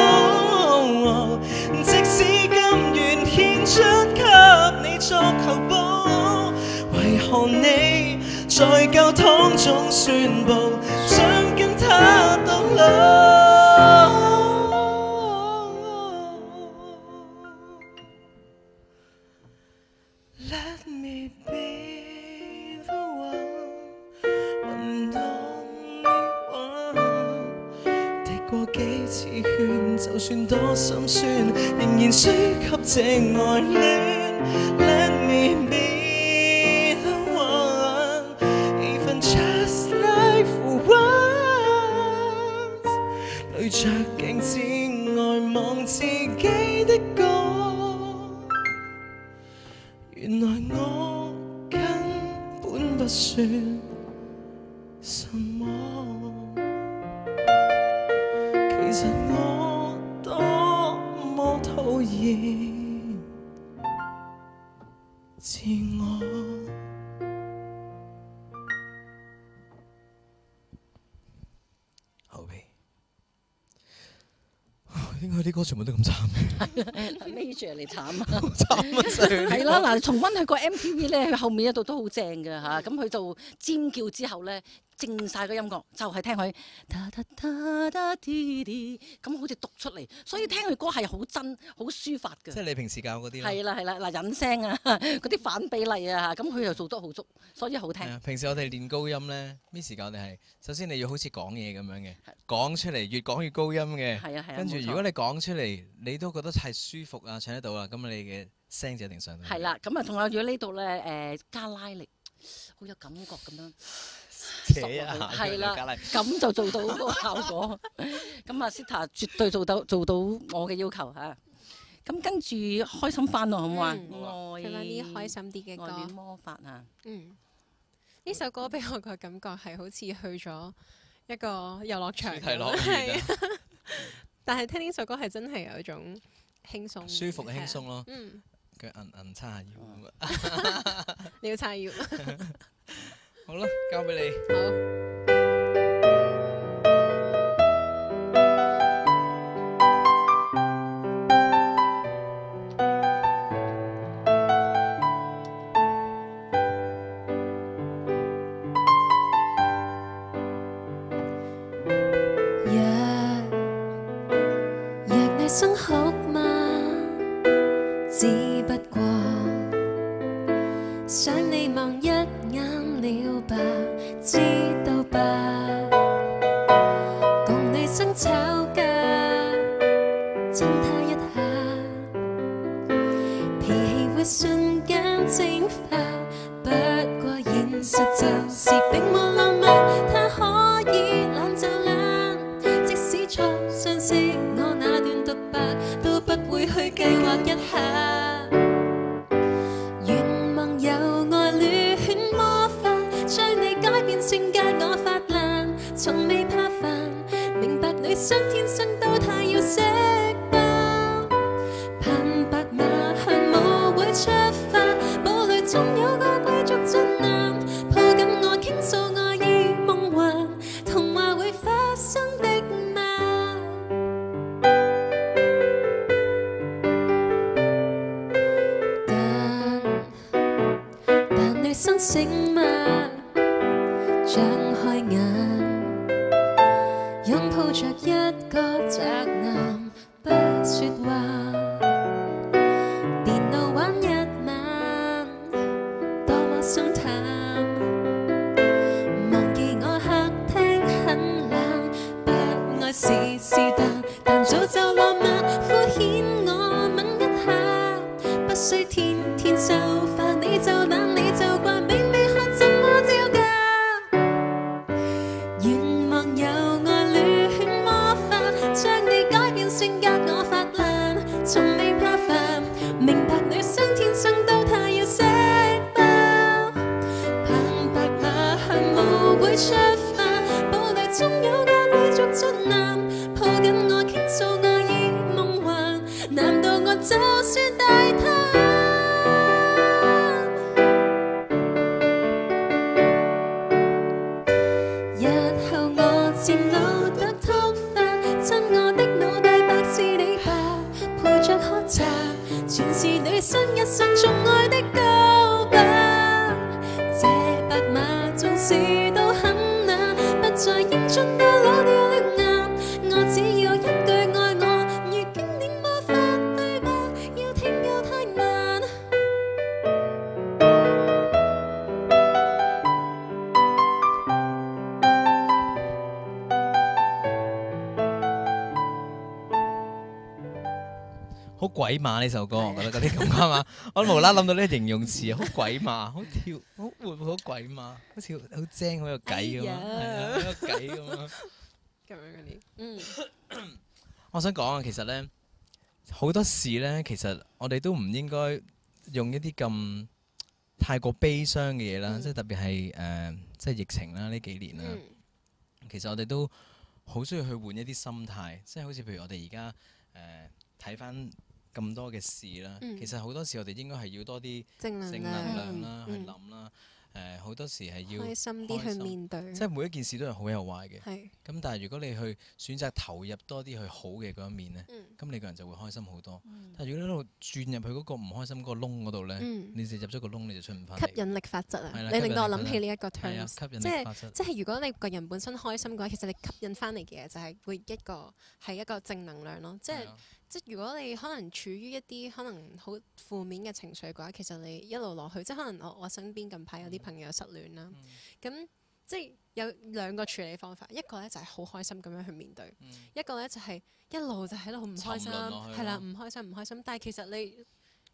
即使甘願獻出給你作後補，為何你在教堂中宣佈想跟他到老？Let me be the one， 滴過幾次血，就算多心酸，仍然輸給這愛戀。Let me be the one， even just like for once， 對着鏡子外望自己的歌，原來我根本不算什麼。其實我多麼討厭自我。後備，點解啲歌全部都咁慘嘅 ？Major 嚟慘啊！ 好慘啊！真係係啦，嗱，重溫佢個 MTV 咧，佢後面一度都好正嘅嚇，咁佢就尖叫之後咧，靜晒個音樂，就係聽佢嗒嗒嗒嗒滴滴，咁好似讀出嚟，所以聽佢歌係好真、好抒發嘅。 即係你平時教嗰啲係啦係啦，嗱引聲啊，嗰啲反比例啊，咁佢又做得好足，所以好聽。 平時我哋練高音咧，Miss 教我哋係首先你要好似講嘢咁樣嘅，講出嚟越講越高音嘅。 係啊係啊。 跟住如果你講出嚟，你都覺得係舒服啊，唱得到啊，咁你嘅聲就一定上到。 係啦，咁啊，仲有如果呢度咧加拉力，好有感覺咁樣。 扯一下係啦隔離， 咁就做到嗰個效果。咁啊，Sita 絕對做到我嘅要求嚇。咁跟住開心翻咯，好唔好啊？ 唱翻啲開心啲嘅愛戀歌。 魔法啊！ 呢首歌俾我個感覺係好似去咗一個遊樂場咁， 主題樂園係啊。但係聽呢首歌係真係有一種輕鬆、 舒服輕鬆咯。 嗯， 腳銀叉下腰。 你要叉腰。 好啦，交俾你。 好。 若你想哭嗎？只不過想你望一眼了吧，知道吧？共你爭吵架，親他一下，脾氣會瞬間蒸發。不過現實就是並無浪漫，他可以懶就懶，即使錯相識我那段獨白，都不會去計劃一下。願望有愛戀魔法，將你改變性格，我發爛，從未怕煩，明白女生天生都太要識爆，攀白馬向舞會出發，堡壘中有個貴族俊男，抱緊我傾訴愛意夢幻，童話會發生的嗎？但女生醒嗎？張開眼，擁抱着一個宅男，不說話，電腦玩一晚，多麼傷淡。忘記我客廳很冷，不愛是但，但早就浪漫，敷衍我吻一下，不需天天就範，你就懶你就慣，比你看怎麼招架。願望有愛戀魔法，將你改變性格，我發爛，從未怕煩，明白女生天生都太要識爆，攀白馬向舞會出發，堡壘中有個貴族俊男，抱緊我傾訴愛意夢幻，難道我就算大貪？日後我漸老得禿髮，親我的腦袋白是你吧？陪着學習，全是女生一生寵愛的告白。這白馬縱使都很難，不再英俊到老掉了眼，我只要一句愛我，如經典魔法對白，要聽又太難。 好鬼馬呢首歌，我覺得嗰啲感覺嘛，我無啦啦諗到呢啲形容詞，好鬼馬，好跳，好活潑，好鬼馬，好似好精，好有計咁啊，係啊，好有計咁啊。 咁樣嗰啲， 我想講啊，其實咧好多事咧，其實我哋都唔應該用一啲咁太過悲傷嘅嘢啦，即係特別係即係疫情啦呢幾年啦。其實我哋都好需要去換一啲心態，即係好似譬如我哋而家睇翻咁多嘅事啦，其實好多時我哋應該係要多啲正能正能量啦，去嗯諗啦。好多時係要開心啲去面對， 即係每一件事都係好有壞嘅。 係咁但係如果你去選擇投入多啲去好嘅嗰一面呢，咁你個人就會開心好多。但係如果你喺度轉入去嗰個唔開心嗰個窿嗰度呢，你就入咗個窿你就出唔翻嚟。 吸引力法則啊！ 係啦你令到我諗吸引力法則起呢一個係啊 terms， 吸引即力法則。 係如果你個人本身開心嘅話，其實你吸引翻嚟嘅嘢就係會係一個正能量咯。即係如果你可能處於一啲可能好負面嘅情緒嘅話，其實你一路落去，即係可能我身邊近排有啲朋友失戀啦，咁即係有兩個處理方法，一個咧就係好開心咁樣去面對，一個咧就係一路就喺度唔開心， 沉淪落去係啦，唔開心，但係其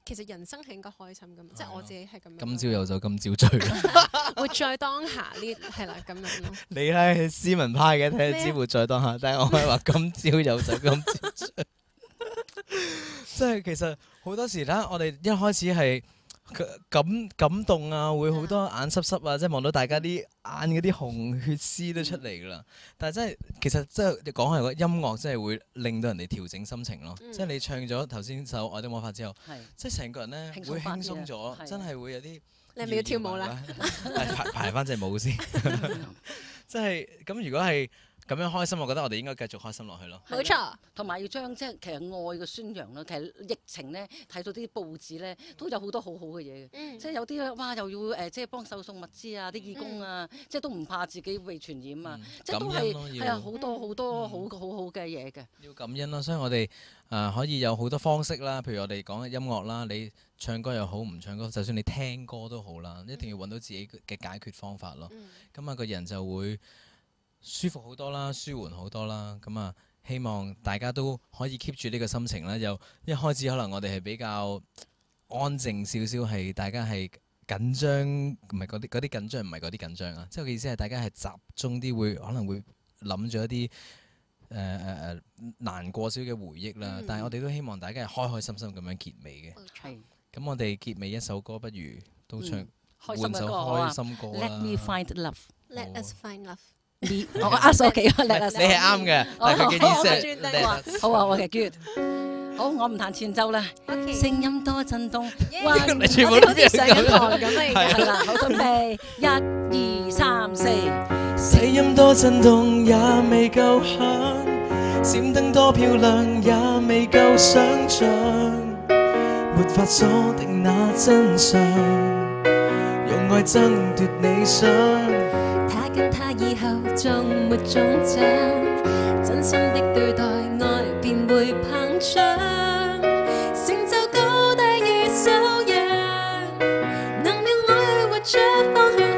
其實人生係應該開心噶嘛，即係我自己係咁樣。 今朝有酒今朝醉啦， 活在當下呢係啦咁樣咯。 你係斯文派嘅，睇知活在當下，但係我係話今朝有酒今朝醉。即係其實好多時咧，我哋一開始係感動啊，會好多眼濕濕啊，即係望到大家啲眼嗰啲紅血絲都出嚟噶啦。但係真係其實真係講係個音樂，真係會令到人哋調整心情咯。即係你唱咗頭先首《愛的魔法》之後，即係成個人咧會輕鬆咗，真係會有啲。 你係咪要跳舞啦？ 排翻隻舞先。即係咁，如果係咁樣開心，我覺得我哋應該繼續開心落去咯。 冇錯， 同埋要將即係其實愛嘅宣揚咯。其實疫情咧睇到啲報紙咧都有好多好好嘅嘢嘅，即係有啲哇又要即係幫手送物資啊，啲義工啊，即係都唔怕自己被傳染啊，即係都係啊好多好多好好嘅嘢嘅。要感恩咯，所以我哋可以有好多方式啦，譬如我哋講嘅音樂啦，你唱歌又好，唔唱歌，就算你聽歌都好啦，一定要揾到自己嘅解決方法咯。咁啊個人就會舒服好多啦，舒緩好多啦。咁啊，希望大家都可以 keep 住呢個心情啦。又一開始可能我哋係比較安靜少少，係大家係緊張，唔係嗰啲緊張，唔係嗰啲緊張啊。即係個意思係大家係集中啲，可能會諗咗一啲難過少嘅回憶啦。但係我哋都希望大家係開開心心咁樣結尾嘅。咁我哋結尾一首歌，不如都唱換首開心歌啦。 Let me find love。 Let us find love。 我握手幾個 Let us。 你係啱嘅，但係佢嘅意思係好啊，我嘅 good。好，我唔彈前奏啦。聲音多震動， 你全部都好似上緊堂咁啊！ 係啦，好準備，1、2、3、4。 聲音多震動也未夠響，閃燈多漂亮也未夠想像，沒法鎖定那真相，用愛爭奪理想。他跟他以後縱沒中獎，真心的對待愛便會膨脹，成就高低與修養，能讓愛活出方向。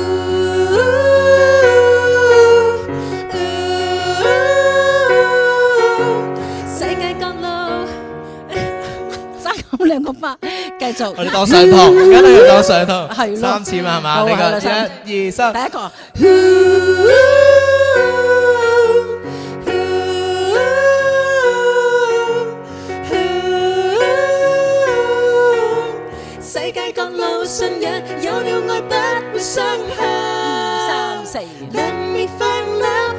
世界角落爭咁兩個巴，繼續。 我哋當上堂，而家都要當上堂， 係咯 3次嘛係嘛？你個1、2、3， 第一個。 世界各路信仰，有了愛不會傷害。 2、3、4。 Let me find love，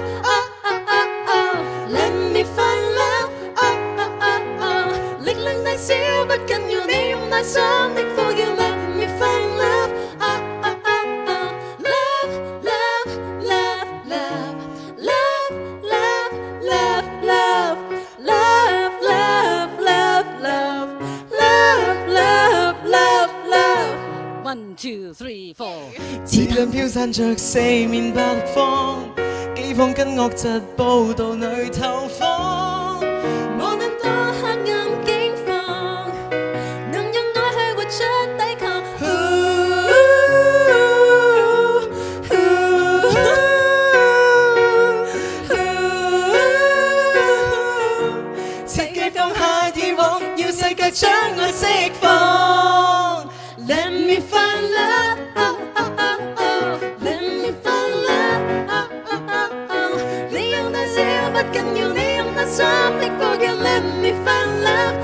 Let me find love， 力量大小不緊要，你用內心的呼叫。Let me find love， love love love love love love love love love love love love love love love。 1、2、3、4。 子彈飄散着四面八方，饑荒跟惡疾報道裏投放，無論多黑暗境況，能讓愛去活出抵抗。切忌放下以往，要世界將愛釋放。Let me find love， Let me find love， 你用大小不緊要，你用內心的呼叫。Let me find love，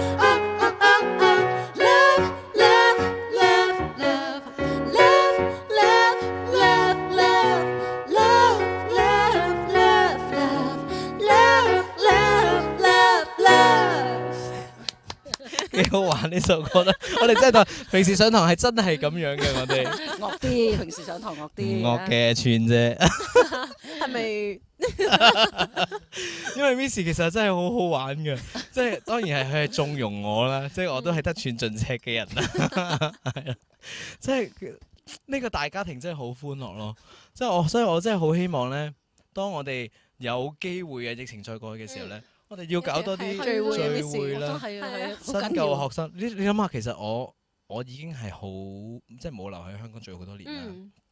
love love love love love love love love love love love love love love。 幾好玩呢首歌咧！我哋真係平時上堂係真係咁樣嘅，我哋惡啲，平時上堂惡啲。 唔惡嘅串啫， 係咪？ 因為 Miss 其實真係好好玩嘅，即係當然係佢係縱容我啦，即係我都係得寸進尺嘅人啦，係啊，即係呢個大家庭真係好歡樂咯，即係所以我真係好希望咧，當我哋有機會嘅疫情再過去嘅時候咧，我哋要搞多啲聚會啦，新舊學生，你諗下，其實我已經係好即係冇留喺香港聚好多年啦。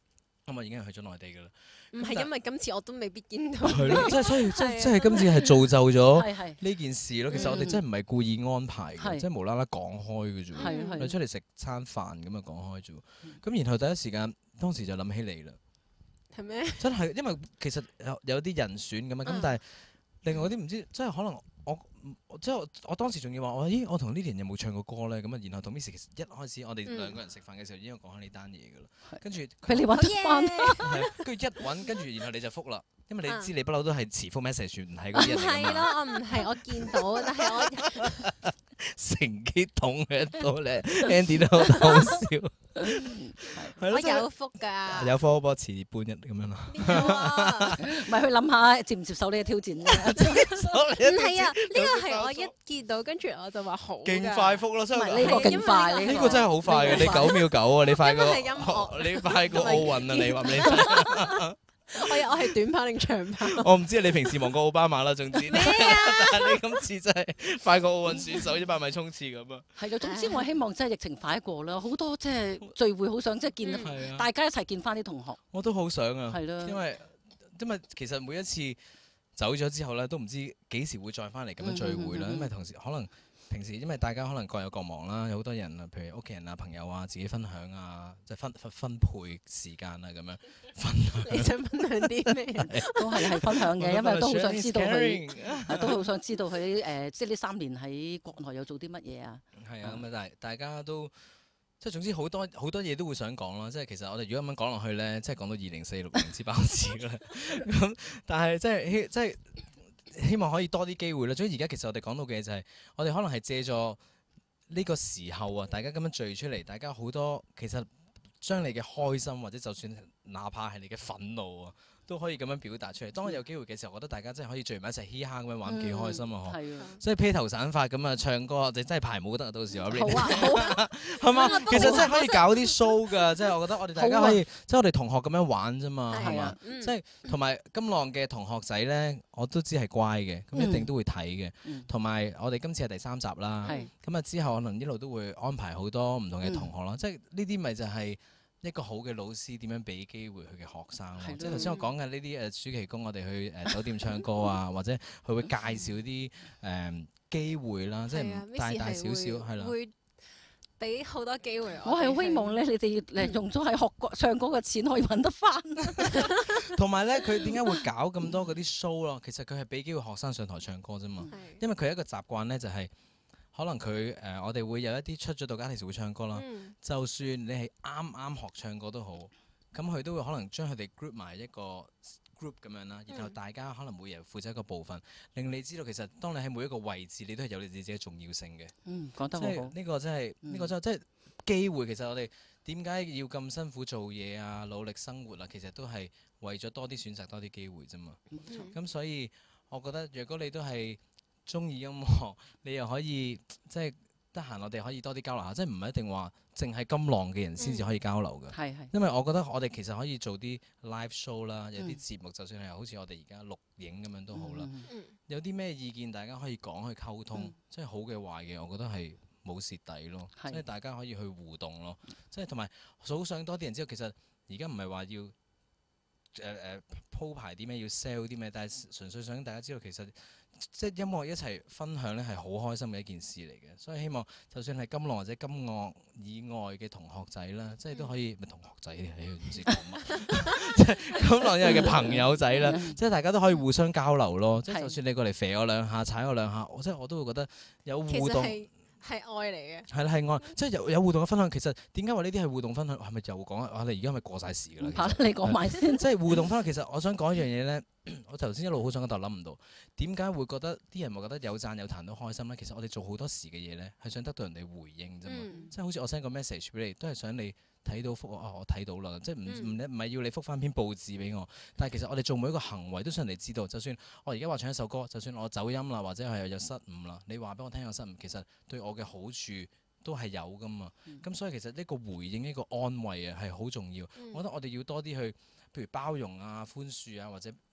咁我已經係去咗內地㗎啦。 唔係因為今次我都未必見到。 係咯，即係所以即係啊係今次係造就咗係呢件事咯。其實我哋真係唔係故意安排嘅， 係即係無啦啦講開嘅啫喎。 係你出嚟食餐飯咁啊講開啫喎。咁然後第一時間當時就諗起你啦。 係咩？ 真係因為其實有啲人選咁啊，咁但係另外嗰啲唔知，即係可能我當時仲要話我同呢啲人有冇唱過歌咧？咁啊，然後同 Miss 其實一開始我哋兩個人食飯嘅時候已經講開呢單嘢㗎啦。跟住俾你揾得翻。 跟住一揾，跟住然後你就覆啦，因為你知你不嬲都係遲覆 message 唔係嗰啲人嚟㗎嘛。 係咯，我唔係我見到，但係我成機桶喺度咧，Andy 都好搞笑。係我有福㗎。 有科波遲半日咁樣咯。 唔係去諗下接唔接受呢個挑戰啫。 唔係啊，呢個係我一見到，跟住我就話好㗎。 勁快覆咯，所以唔係呢個勁快， 呢個真係好快嘅，你9秒9啊，你快過因為係音樂你快過奧運啊！你話俾你聽。 我係短跑定長跑？ 我唔知你平時望過奧巴馬啦，總之。 咩啊？ 但係你今次真係快過奧運選手100米衝刺咁啊！ 係嘅，總之我希望真係疫情快過啦，好多即係聚會，好想即係見到大家一齊見翻啲同學。 我都好想啊， 係咯， 因為其實每一次走咗之後咧，都唔知幾時會再翻嚟咁樣聚會啦。因為同時可能平時因為大家可能各有各忙啦，有好多人啊，譬如屋企人啊、朋友啊，自己分享啊，即係分配時間啊咁樣。 你想分享啲咩？ 都係分享嘅，因為都好想知道佢，都好想知道佢即係呢3年喺國內有做啲乜嘢啊？ 係啊，咁啊，但係大家都即係總之好多嘢都會想講啦。即係其實我哋如果咁樣講落去咧，即係講到2046年之爆字㗎啦。咁但係即係希望可以多啲機會啦。總之而家其實我哋講到嘅就係我哋可能係借助呢個時候啊，大家咁樣聚出嚟，大家好多其實將你嘅開心或者就算哪怕係你嘅憤怒啊，都可以咁樣表達出嚟。當我有機會嘅時候，我覺得大家真係可以聚埋一齊嘻哈咁樣玩，幾開心啊！ 係啊， 所以披頭散髮咁啊唱歌，我哋真係排舞得啊！到時我好啊，好啊， 係嘛？其實真係可以搞啲 show 㗎，即係我覺得我哋大家可以，即係我哋同學咁樣玩啫嘛，係嘛？即係同埋金浪嘅同學仔咧，我都知係乖嘅，咁一定都會睇嘅。同埋我哋今次係第3集啦，咁啊之後可能一路都會安排好多唔同嘅同學咯，即係呢啲咪就係一個好嘅老師點樣俾機會佢嘅學生咯。即係頭先我講嘅呢啲暑期工，我哋去酒店唱歌啊，或者佢會介紹啲機會啦，即係大小小係啦。 會俾好多機會我係希望咧，你哋用咗喺學唱歌嘅錢可以揾得翻。 同埋咧，佢點解會搞咁多嗰啲 show 咯？其實佢係俾機會學生上台唱歌啫嘛。因為佢有一個習慣咧，就係可能佢我哋會有一啲出咗道家庭時會唱歌啦。就算你係啱學唱歌都好，咁佢都會可能將佢哋 group 埋一個 group 咁樣啦，然後大家可能每人負責一個部分，令你知道其實當你喺每一個位置，你都係有你自己嘅重要性嘅。 講得好好。 呢個真係呢個真係機會。其實我哋點解要咁辛苦做嘢啊、努力生活啊？其實都係為咗多啲選擇、多啲機會啫嘛。咁所以我覺得，若果你都係中意音樂，你又可以即係得閒，我哋可以多啲交流下，即係唔係一定話淨係金浪嘅人先至可以交流㗎。因為我覺得我哋其實可以做啲 live show 啦，有啲節目，就算係好似我哋而家錄影咁樣都好啦。有啲咩意見大家可以講去溝通，即係好嘅壞嘅，我覺得係冇蝕底咯。即係大家可以去互動咯。即係同埋好想多啲人知道，其實而家唔係話要鋪排啲咩，要 sell 啲咩，但係純粹想大家知道其實。即係音樂一齊分享咧，係好開心嘅一件事嚟嘅，所以希望就算係金浪或者金樂以外嘅同學仔啦，即係都可以咪同學仔，唔知講乜，即係金浪以外嘅朋友仔啦，即係大家都可以互相交流咯。即係就算你過嚟肥我兩下、踩我兩下，即係我都會覺得有互動。 係愛嚟嘅， 係啦，係愛，即係有互動嘅分享。其實點解話呢啲係互動分享？係咪又講啊？我哋而家咪過晒時㗎啦。 你講埋先。 即係互動分享。其實我想講一樣嘢咧，我頭先一路好想講，但諗唔到點解會覺得啲人會覺得有讚有彈都開心咧？其實我哋做好多時嘅嘢咧，係想得到人哋回應啫嘛。即係好似我 send 個 message 俾你，都係想你睇到覆我睇到啦。即係唔係要你覆翻篇報紙俾我。但係其實我哋做每一個行為都想人哋知道。就算我而家話唱一首歌，就算我走音啦，或者係有失誤啦，你話俾我聽有失誤，其實對我嘅好處都係有噶嘛。咁所以其實呢個回應、呢個安慰啊係好重要。我覺得我哋要多啲去，譬如包容啊、寬恕啊，或者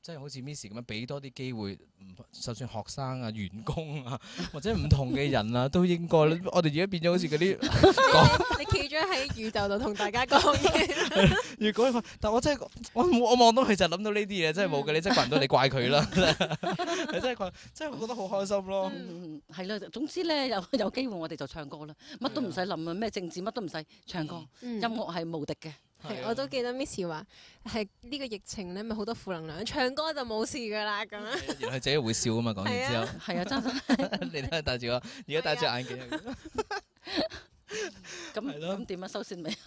即係好似 Miss 咁樣，俾多啲機會，就算學生啊、員工啊，或者唔同嘅人啊，都應該。我哋而家變咗好似嗰啲你企咗喺宇宙度同大家講嘢。 如果但我真係我望到佢就諗到呢啲嘢，真係冇嘅。你真係怪唔到你怪佢啦，你真係怪，真係我覺得好開心咯。 係啦，總之咧有機會我哋就唱歌啦，乜都唔使諗啊，咩政治乜都唔使，唱歌，音樂係無敵嘅。 我都記得 Miss 話係呢個疫情咧，咪好多負能量，唱歌就冇事噶啦咁樣。 原來佢自己會笑啊嘛，講完之後。 係啊，真係。 你睇戴住個，而家戴住眼鏡。 咁點啊？收線未？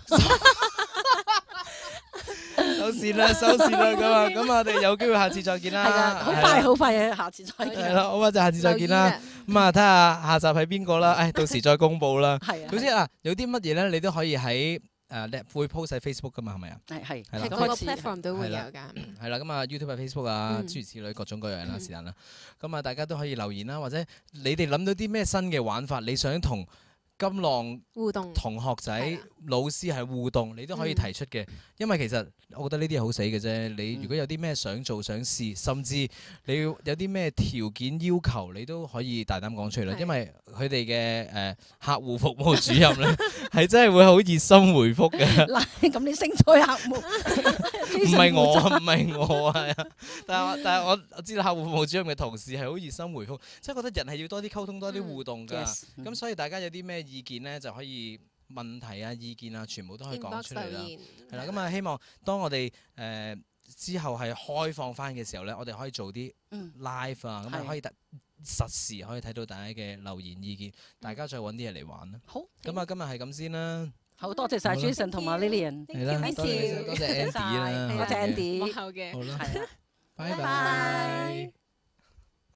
收線啦，咁我哋有機會下次再見啦。 係啊，好快啊！下次再見。 係啦，好啊，就下次再見啦。咁啊，睇下下集係邊個啦？到時再公佈啦。 係啊。 總之啊，有啲乜嘢咧，你都可以喺會 post 喺 Facebook 噶嘛，係咪啊？ 係係個 platform 都會有㗎。 係啦，咁啊 YouTube 啊 Facebook 啊，諸如此類各種各樣啦，是但啦。咁啊，大家都可以留言啦，或者你哋諗到啲咩新嘅玩法，你想同金浪互動同學仔、老師係互動，你都可以提出嘅。因為其實我覺得呢啲係好死嘅啫。你如果有啲咩想做、想試，甚至你有啲咩條件要求，你都可以大膽講出嚟啦。因為佢哋嘅客戶服務主任咧，係真係會好熱心回覆嘅。 嗱，咁你升咗客戶， 唔係我啊！但係我知道客戶服務主任嘅同事係好熱心回覆，即係覺得人係要多啲溝通、多啲互動㗎。咁所以大家有啲咩意見咧，就可以問題啊、意見啊，全部都可以講出嚟啦。係啦，咁啊，希望當我哋之後係開放翻嘅時候咧，我哋可以做啲 live 啊，咁啊可以實時可以睇到大家嘅留言意見，大家再揾啲嘢嚟玩啦。 好， 咁啊，今日係咁先啦。 好多謝晒 Jason 同埋 Lilian。 係啦，多謝 Andy 啦， 多謝 Andy。 幕後嘅。 好啦， 係啦， 拜拜。